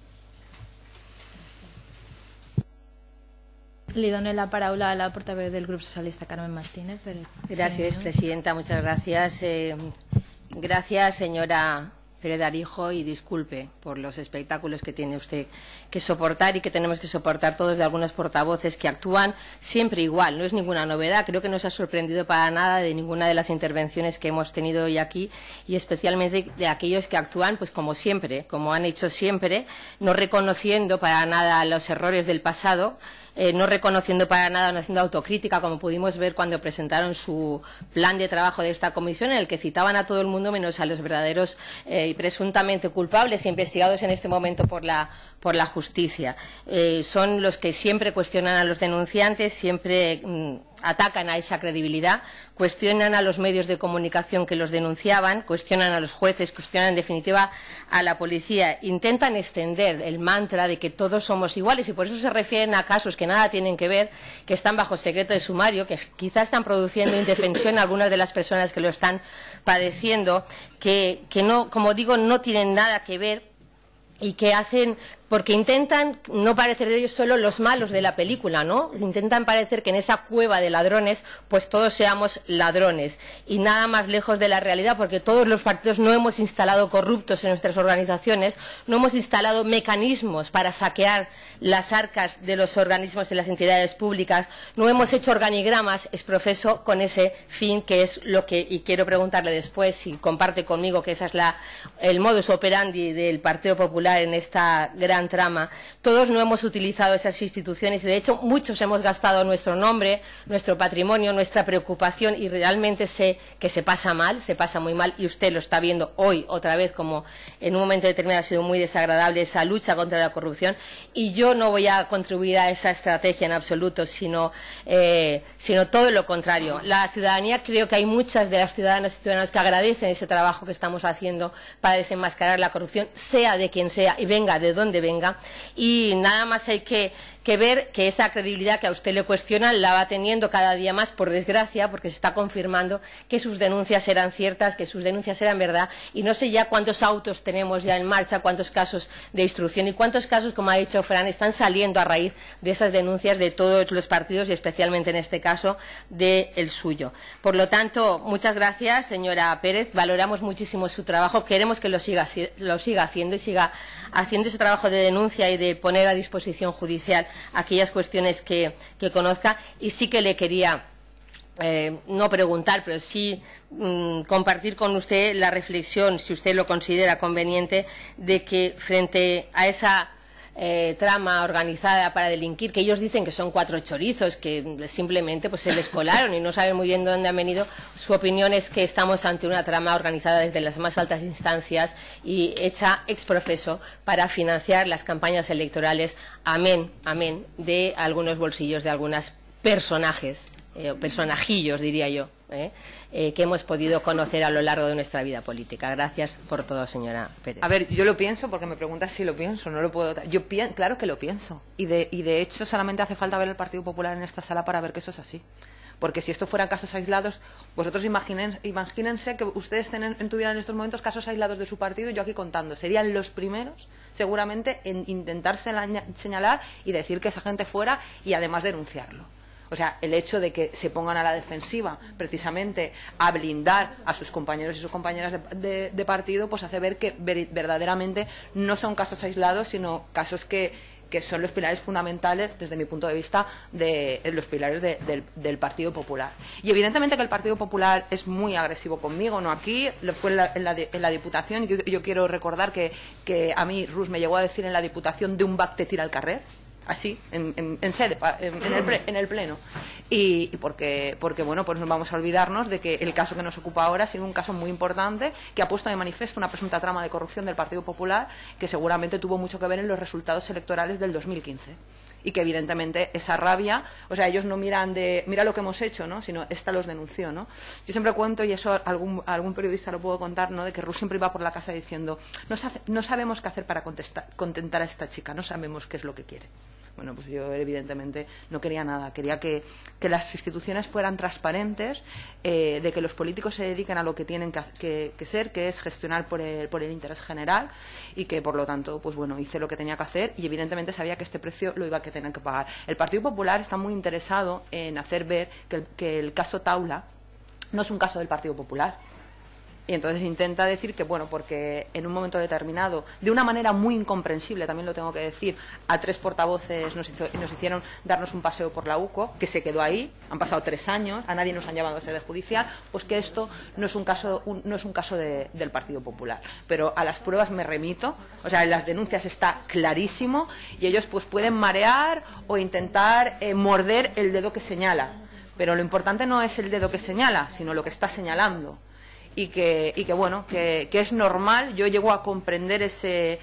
A: Le dono la palabra a la portaveu del Grupo Socialista, Carmen Martínez.
F: Gracias, Presidenta. Muchas gracias. Gracias, señora Pérez Arijo, y disculpe por los espectáculos que tiene usted que soportar y que tenemos que soportar todos de algunos portavoces que actúan siempre igual. No es ninguna novedad, creo que no se ha sorprendido para nada de ninguna de las intervenciones que hemos tenido hoy aquí, y especialmente de aquellos que actúan pues como siempre, como han hecho siempre, no reconociendo para nada los errores del pasado, no reconociendo para nada, no haciendo autocrítica, como pudimos ver cuando presentaron su plan de trabajo de esta comisión, en el que citaban a todo el mundo menos a los verdaderos y presuntamente culpables e investigados en este momento por la justicia. Son los que siempre cuestionan a los denunciantes, siempre atacan a esa credibilidad, cuestionan a los medios de comunicación que los denunciaban, cuestionan a los jueces, cuestionan en definitiva a la policía, intentan extender el mantra de que todos somos iguales, y por eso se refieren a casos que nada tienen que ver, que están bajo secreto de sumario, que quizá están produciendo indefensión a algunas de las personas que lo están padeciendo, que no, como digo, no tienen nada que ver, y que hacen, porque intentan no parecer ellos solo los malos de la película, ¿no? Intentan parecer que en esa cueva de ladrones pues todos seamos ladrones, y nada más lejos de la realidad, porque todos los partidos no hemos instalado corruptos en nuestras organizaciones, no hemos instalado mecanismos para saquear las arcas de los organismos y las entidades públicas, no hemos hecho organigramas exprofeso con ese fin, que es lo que, y quiero preguntarle después si comparte conmigo que ese es el modus operandi del Partido Popular en esta gran trama. Todos no hemos utilizado esas instituciones, y de hecho muchos hemos gastado nuestro nombre, nuestro patrimonio, nuestra preocupación, y realmente sé que se pasa mal, se pasa muy mal, y usted lo está viendo hoy otra vez, como en un momento determinado ha sido muy desagradable esa lucha contra la corrupción, y yo no voy a contribuir a esa estrategia en absoluto, sino todo lo contrario. La ciudadanía, creo que hay muchas de las ciudadanas y ciudadanos que agradecen ese trabajo que estamos haciendo para desenmascarar la corrupción, sea de quien sea y venga de donde venga, y nada más hay que ver que esa credibilidad que a usted le cuestionan la va teniendo cada día más, por desgracia, porque se está confirmando que sus denuncias eran ciertas, que sus denuncias eran verdad, y no sé ya cuántos autos tenemos ya en marcha, cuántos casos de instrucción y cuántos casos, como ha dicho Fran, están saliendo a raíz de esas denuncias de todos los partidos, y especialmente en este caso del suyo. Por lo tanto, muchas gracias, señora Pérez, valoramos muchísimo su trabajo, queremos que lo siga haciendo, y siga haciendo ese trabajo de denuncia y de poner a disposición judicial aquellas cuestiones que conozca. Y sí que le quería no preguntar, pero sí compartir con usted la reflexión, si usted lo considera conveniente, de que frente a esa trama organizada para delinquir, que ellos dicen que son 4 chorizos, que simplemente pues se les colaron y no saben muy bien de dónde han venido, su opinión es que estamos ante una trama organizada desde las más altas instancias y hecha ex profeso para financiar las campañas electorales, amén de algunos bolsillos de algunos personajes, personajillos diría yo, que hemos podido conocer a lo largo de nuestra vida política. Gracias por todo, señora Pérez.
C: A ver, yo lo pienso, porque me preguntas si lo pienso, no lo puedo... Claro que lo pienso, y de hecho solamente hace falta ver el Partido Popular en esta sala para ver que eso es así. Porque si esto fueran casos aislados, vosotros imagínense que ustedes tuvieran en estos momentos casos aislados de su partido, y yo aquí contando. Serían los primeros, seguramente, en intentar señalar y decir que esa gente fuera, y además denunciarlo. O sea, el hecho de que se pongan a la defensiva precisamente a blindar a sus compañeros y sus compañeras de partido, pues hace ver que verdaderamente no son casos aislados, sino casos que son los pilares fundamentales, desde mi punto de vista, de los pilares del Partido Popular. Y evidentemente que el Partido Popular es muy agresivo conmigo, no aquí, fue en la Diputación. Yo quiero recordar que a mí Rus me llegó a decir en la Diputación de un bac te tira al carrer, así, en el Pleno. Y porque bueno, pues no vamos a olvidarnos de que el caso que nos ocupa ahora ha sido un caso muy importante que ha puesto de manifiesto una presunta trama de corrupción del Partido Popular que seguramente tuvo mucho que ver en los resultados electorales del 2015. Y que evidentemente esa rabia, o sea, ellos no miran mira lo que hemos hecho, ¿no?, sino esta los denunció, ¿no? Yo siempre cuento, y eso algún periodista lo puedo contar, ¿no?, de que Rus siempre iba por la casa diciendo no sabemos qué hacer para contentar a esta chica, no sabemos qué es lo que quiere. Bueno, pues yo evidentemente no quería nada. Quería que las instituciones fueran transparentes, de que los políticos se dediquen a lo que tienen que ser, que es gestionar por el interés general, y que, por lo tanto, pues bueno, hice lo que tenía que hacer y evidentemente sabía que este precio lo iba a tener que pagar. El Partido Popular está muy interesado en hacer ver que el caso Taula no es un caso del Partido Popular. Y entonces intenta decir que, bueno, porque en un momento determinado, de una manera muy incomprensible, también lo tengo que decir, a 3 portavoces nos hicieron darnos un paseo por la UCO, que se quedó ahí, han pasado 3 años, a nadie nos han llamado a sede judicial, pues que esto no es un caso del Partido Popular. Pero a las pruebas me remito, o sea, en las denuncias está clarísimo, y ellos pues pueden marear o intentar morder el dedo que señala. Pero lo importante no es el dedo que señala, sino lo que está señalando. Y que bueno, que es normal. Yo llego a comprender ese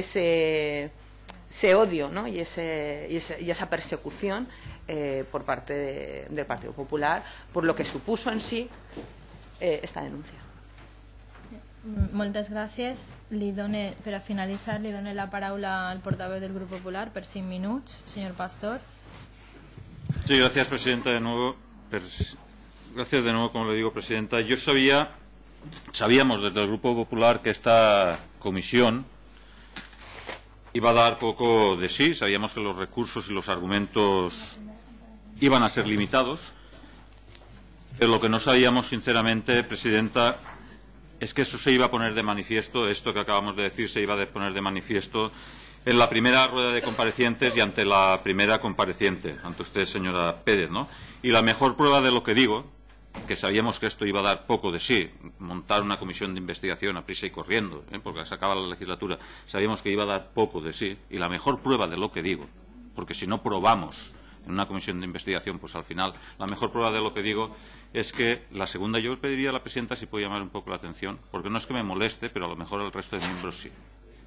C: odio, ¿no?, y esa persecución por parte del Partido Popular por lo que supuso en sí esta denuncia.
A: Moltes gràcies. Per a finalitzar, li dono la paraula al portaveu del Grup Popular per 5 minuts, señor Pastor.
G: Sí, gracias, presidenta, de nuevo. Gracias de nuevo, como le digo, presidenta. Sabíamos desde el Grupo Popular que esta comisión iba a dar poco de sí, sabíamos que los recursos y los argumentos iban a ser limitados, pero lo que no sabíamos, sinceramente, presidenta, es que eso se iba a poner de manifiesto, esto que acabamos de decir se iba a poner de manifiesto en la primera rueda de comparecientes y ante la primera compareciente, ante usted, señora Pérez, ¿no? Y la mejor prueba de lo que digo, que sabíamos que esto iba a dar poco de sí, montar una comisión de investigación a prisa y corriendo, porque se acaba la legislatura, sabíamos que iba a dar poco de sí, y la mejor prueba de lo que digo, porque si no probamos en una comisión de investigación, pues al final, la mejor prueba de lo que digo es que la segunda, yo pediría a la presidenta si puede llamar un poco la atención, porque no es que me moleste, pero a lo mejor al resto de miembros sí.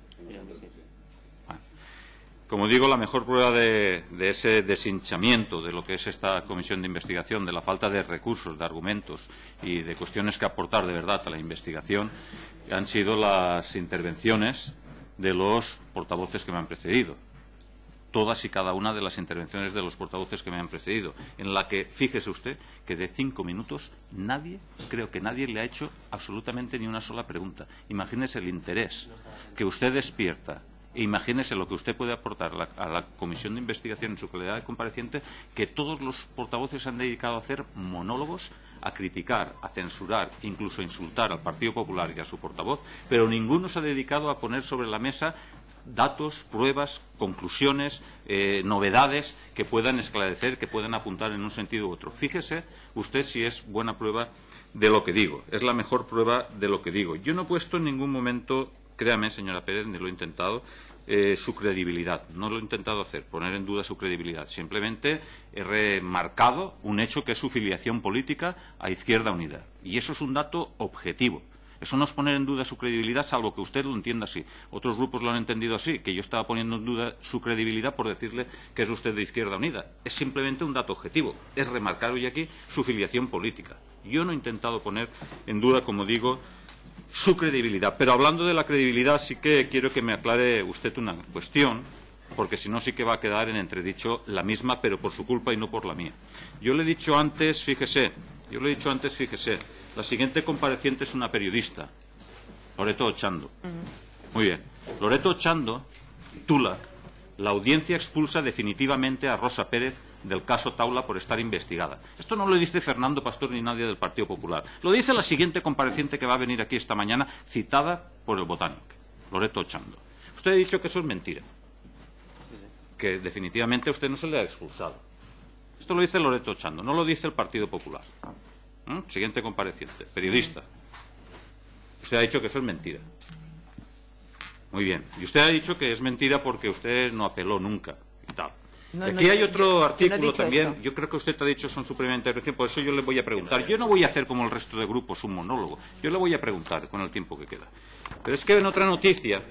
G: Como digo, la mejor prueba de ese deshinchamiento de lo que es esta comisión de investigación, de la falta de recursos, de argumentos y de cuestiones que aportar de verdad a la investigación, han sido las intervenciones de los portavoces que me han precedido. Todas y cada una de las intervenciones de los portavoces que me han precedido, en la que, fíjese usted, que de 5 minutos creo que nadie le ha hecho absolutamente ni una sola pregunta. Imagínese el interés que usted despierta. E imagínese lo que usted puede aportar a la comisión de investigación en su calidad de compareciente, que todos los portavoces se han dedicado a hacer monólogos, a criticar, a censurar, incluso a insultar al Partido Popular y a su portavoz, pero ninguno se ha dedicado a poner sobre la mesa datos, pruebas, conclusiones, novedades que puedan esclarecer, que puedan apuntar en un sentido u otro. Fíjese usted si es buena prueba de lo que digo, es la mejor prueba de lo que digo. Yo no he puesto en ningún momento, créame, señora Pérez, ni lo he intentado, su credibilidad. No lo he intentado hacer, poner en duda su credibilidad. Simplemente he remarcado un hecho que es su filiación política a Izquierda Unida. Y eso es un dato objetivo. Eso no es poner en duda su credibilidad, salvo que usted lo entienda así. Otros grupos lo han entendido así, que yo estaba poniendo en duda su credibilidad por decirle que es usted de Izquierda Unida. Es simplemente un dato objetivo. Es remarcar hoy aquí su filiación política. Yo no he intentado poner en duda, como digo, su credibilidad. Pero hablando de la credibilidad, sí que quiero que me aclare usted una cuestión, porque si no sí que va a quedar en entredicho la misma, pero por su culpa y no por la mía. Yo le he dicho antes, fíjese, la siguiente compareciente es una periodista, Loreto Ochando. Muy bien. Loreto Ochando titula la audiencia expulsa definitivamente a Rosa Pérez del caso Taula por estar investigada. Esto no lo dice Fernando Pastor ni nadie del Partido Popular. Lo dice la siguiente compareciente que va a venir aquí esta mañana, citada por el Botánico, Loreto Ochando. Usted ha dicho que eso es mentira, que definitivamente a usted no se le ha expulsado. Esto lo dice Loreto Ochando, no lo dice el Partido Popular. Siguiente compareciente, periodista. Usted ha dicho que eso es mentira. Muy bien. Y usted ha dicho que es mentira porque usted no apeló nunca y tal. Aquí hay otro artículo también. Yo creo que usted ha dicho eso en su primera intervención, por eso yo le voy a preguntar. Yo no voy a hacer como el resto de grupos un monólogo. Yo le voy a preguntar con el tiempo que queda. Pero es que en otra noticia,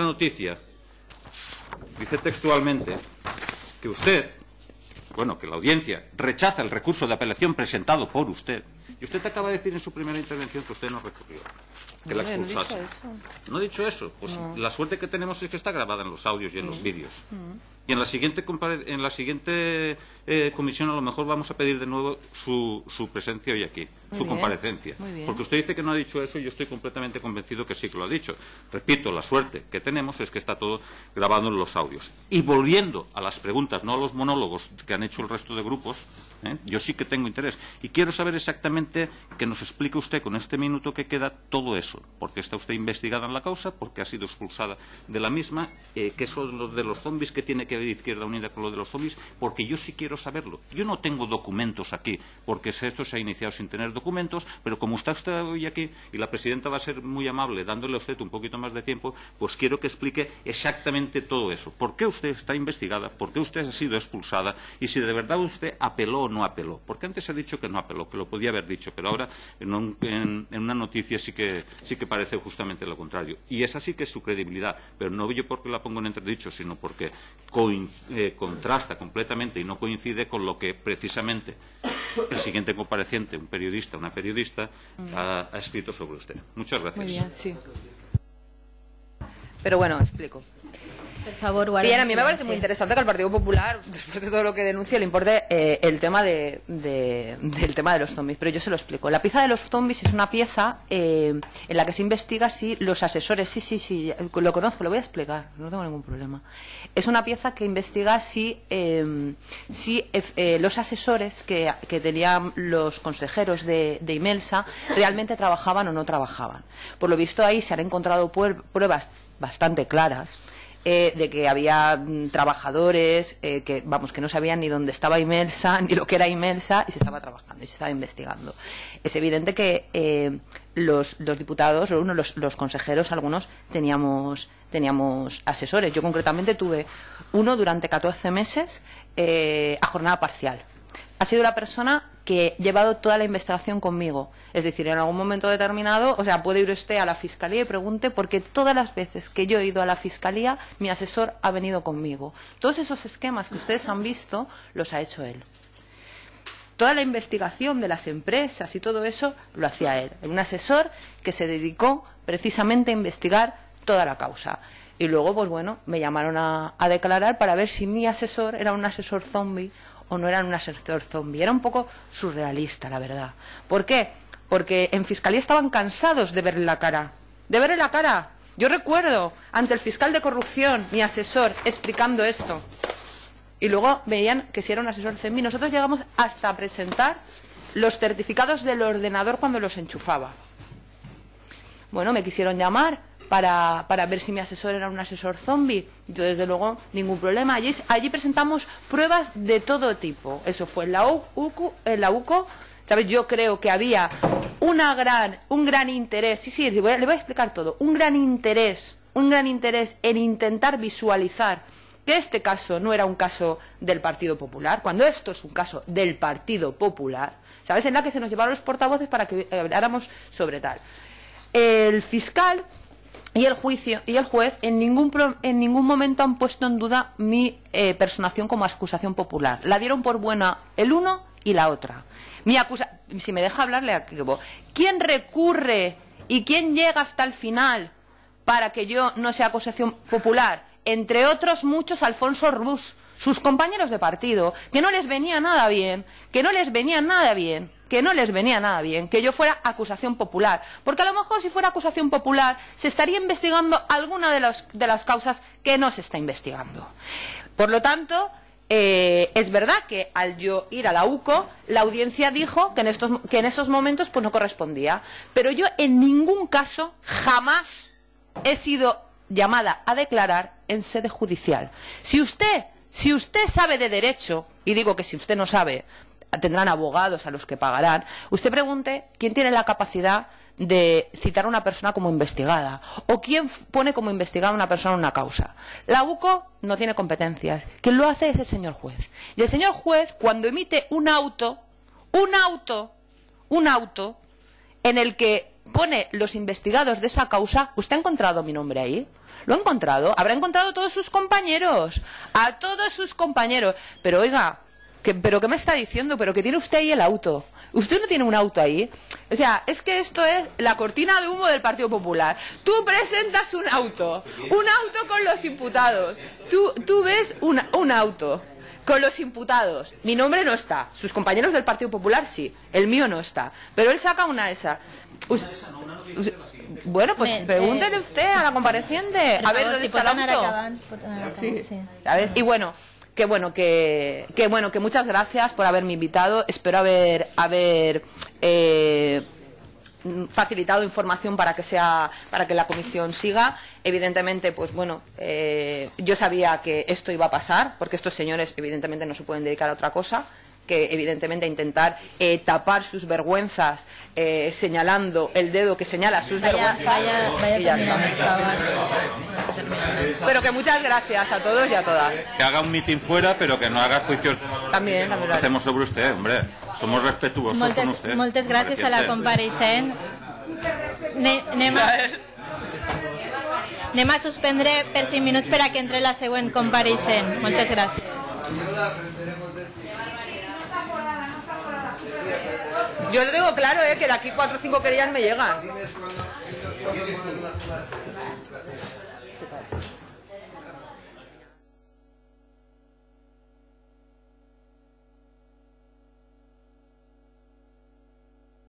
G: dice textualmente que usted, bueno, que la audiencia rechaza el recurso de apelación presentado por usted. Y usted acaba de decir en su primera intervención que usted no recurrió, que la expulsase. ¿No he dicho eso? Pues no. La suerte que tenemos es que está grabada en los audios y en los vídeos. Y en la siguiente comisión a lo mejor vamos a pedir de nuevo su presencia hoy aquí, su comparecencia. Porque usted dice que no ha dicho eso y yo estoy completamente convencido que sí que lo ha dicho. Repito, la suerte que tenemos es que está todo grabado en los audios. Y volviendo a las preguntas, no a los monólogos que han hecho el resto de grupos, yo sí que tengo interés. Y quiero saber exactamente que nos explique usted con este minuto que queda todo eso. Porque está usted investigada en la causa, porque ha sido expulsada de la misma, que eso de los zombies, que tiene que ver Izquierda Unida con lo de los zombies, porque yo sí quiero saberlo. Yo no tengo documentos aquí, porque esto se ha iniciado sin tener documentos, pero como está usted hoy aquí y la presidenta va a ser muy amable dándole a usted un poquito más de tiempo, pues quiero que explique exactamente todo eso. ¿Por qué usted está investigada? ¿Por qué usted ha sido expulsada? Y si de verdad usted apeló o no apeló. Porque antes ha dicho que no apeló, que lo podía haber dicho, pero ahora en una noticia sí que parece justamente lo contrario. Y esa sí que es su credibilidad, pero no yo porque la pongo en entredicho, sino porque contrasta completamente y no coincide con lo que precisamente el siguiente compareciente, un periodista, una periodista, ha escrito sobre usted. Muchas gracias.
C: Muy bien, sí. Pero bueno, explico.
A: Por favor,
C: bien, a mí me parece muy interesante que al Partido Popular, después de todo lo que denuncia, le importe el tema del tema de los zombies. Pero yo se lo explico. La pieza de los zombies es una pieza en la que se investiga si los asesores... Sí, lo conozco, lo voy a explicar, no tengo ningún problema. Es una pieza que investiga si los asesores que tenían los consejeros de Imelsa realmente trabajaban o no trabajaban. Por lo visto ahí se han encontrado pruebas bastante claras de que había trabajadores que no sabían ni dónde estaba Imelsa, ni lo que era Imelsa, y se estaba trabajando y se estaba investigando. Es evidente que los diputados, los consejeros, algunos teníamos asesores. Yo concretamente tuve uno durante 14 meses a jornada parcial. Ha sido la persona que ha llevado toda la investigación conmigo. Es decir, en algún momento determinado, puede ir usted a la Fiscalía y pregunte, porque todas las veces que yo he ido a la Fiscalía, mi asesor ha venido conmigo. Todos esos esquemas que ustedes han visto, los ha hecho él. Toda la investigación de las empresas y todo eso, lo hacía él. Un asesor que se dedicó precisamente a investigar toda la causa. Y luego, me llamaron a declarar para ver si mi asesor era un asesor zombie o no era un asesor zombie. Era un poco surrealista, la verdad. ¿Por qué? Porque en Fiscalía estaban cansados de verle la cara. De verle la cara. Yo recuerdo, ante el fiscal de corrupción, mi asesor, explicando esto. Y luego veían que si era un asesor zombie. Nosotros llegamos hasta a presentar los certificados del ordenador cuando los enchufaba. Bueno, me quisieron llamar para ver si mi asesor era un asesor zombie. Yo, desde luego, ningún problema. Allí presentamos pruebas de todo tipo. Eso fue en la UCO. ¿Sabes? Yo creo que había un gran interés. Sí, le voy a explicar todo. Un gran interés en intentar visualizar que este caso no era un caso del Partido Popular, cuando esto es un caso del Partido Popular. ¿Sabes? En la que se nos llevaron los portavoces para que habláramos sobre tal. El fiscal y el juez en ningún momento han puesto en duda mi personación como acusación popular. La dieron por buena el uno y la otra. Si me deja hablar, le acabo. ¿Quién recurre y quién llega hasta el final para que yo no sea acusación popular? Entre otros muchos, Alfonso Rus, sus compañeros de partido, que no les venía nada bien,
I: que no les venía nada bien que yo fuera acusación popular, porque a lo mejor si fuera acusación popular se estaría investigando alguna de las causas que no se está investigando. Por lo tanto, es verdad que al yo ir a la UCO, la audiencia dijo que en esos momentos pues no correspondía, pero yo en ningún caso jamás he sido llamada a declarar en sede judicial. Si usted sabe de derecho, y digo que si usted no sabe, tendrán abogados a los que pagarán, usted pregunte quién tiene la capacidad de citar a una persona como investigada o quién pone como investigada a una persona en una causa. La UCO no tiene competencias. Quien lo hace es el señor juez. Y el señor juez, cuando emite un auto en el que pone los investigados de esa causa, ¿usted ha encontrado mi nombre ahí? ¿Lo ha encontrado? Habrá encontrado a todos sus compañeros. A todos sus compañeros. Pero oiga, ¿pero qué me está diciendo? ¿Pero que tiene usted ahí el auto? ¿Usted no tiene un auto ahí? O sea, es que esto es la cortina de humo del Partido Popular. Tú presentas un auto con los imputados. Tú ves un auto con los imputados. Mi nombre no está. Sus compañeros del Partido Popular sí. El mío no está. Pero él saca una esa. Bueno, pues pregúntele usted a la compareciente. A ver, ¿dónde está el auto? Sí. A ver, y bueno, que muchas gracias por haberme invitado. Espero haber facilitado información para que la comisión siga. Evidentemente, pues bueno, yo sabía que esto iba a pasar, porque estos señores evidentemente no se pueden dedicar a otra cosa que evidentemente a intentar tapar sus vergüenzas, señalando el dedo que señala sus vergüenzas. Pero que muchas gracias a todos y a todas.
G: Que haga un mitin fuera, pero que no haga juicios.
I: También, la verdad.
G: Hacemos sobre usted, hombre. Somos respetuosos con usted.
A: Moltes gràcies a la compareixent. Anem a suspendre per 5 minuts per a que entre la següent compareixent. Moltes gràcies.
I: Yo lo tengo claro, que de aquí 4 o 5 querellas me llegan.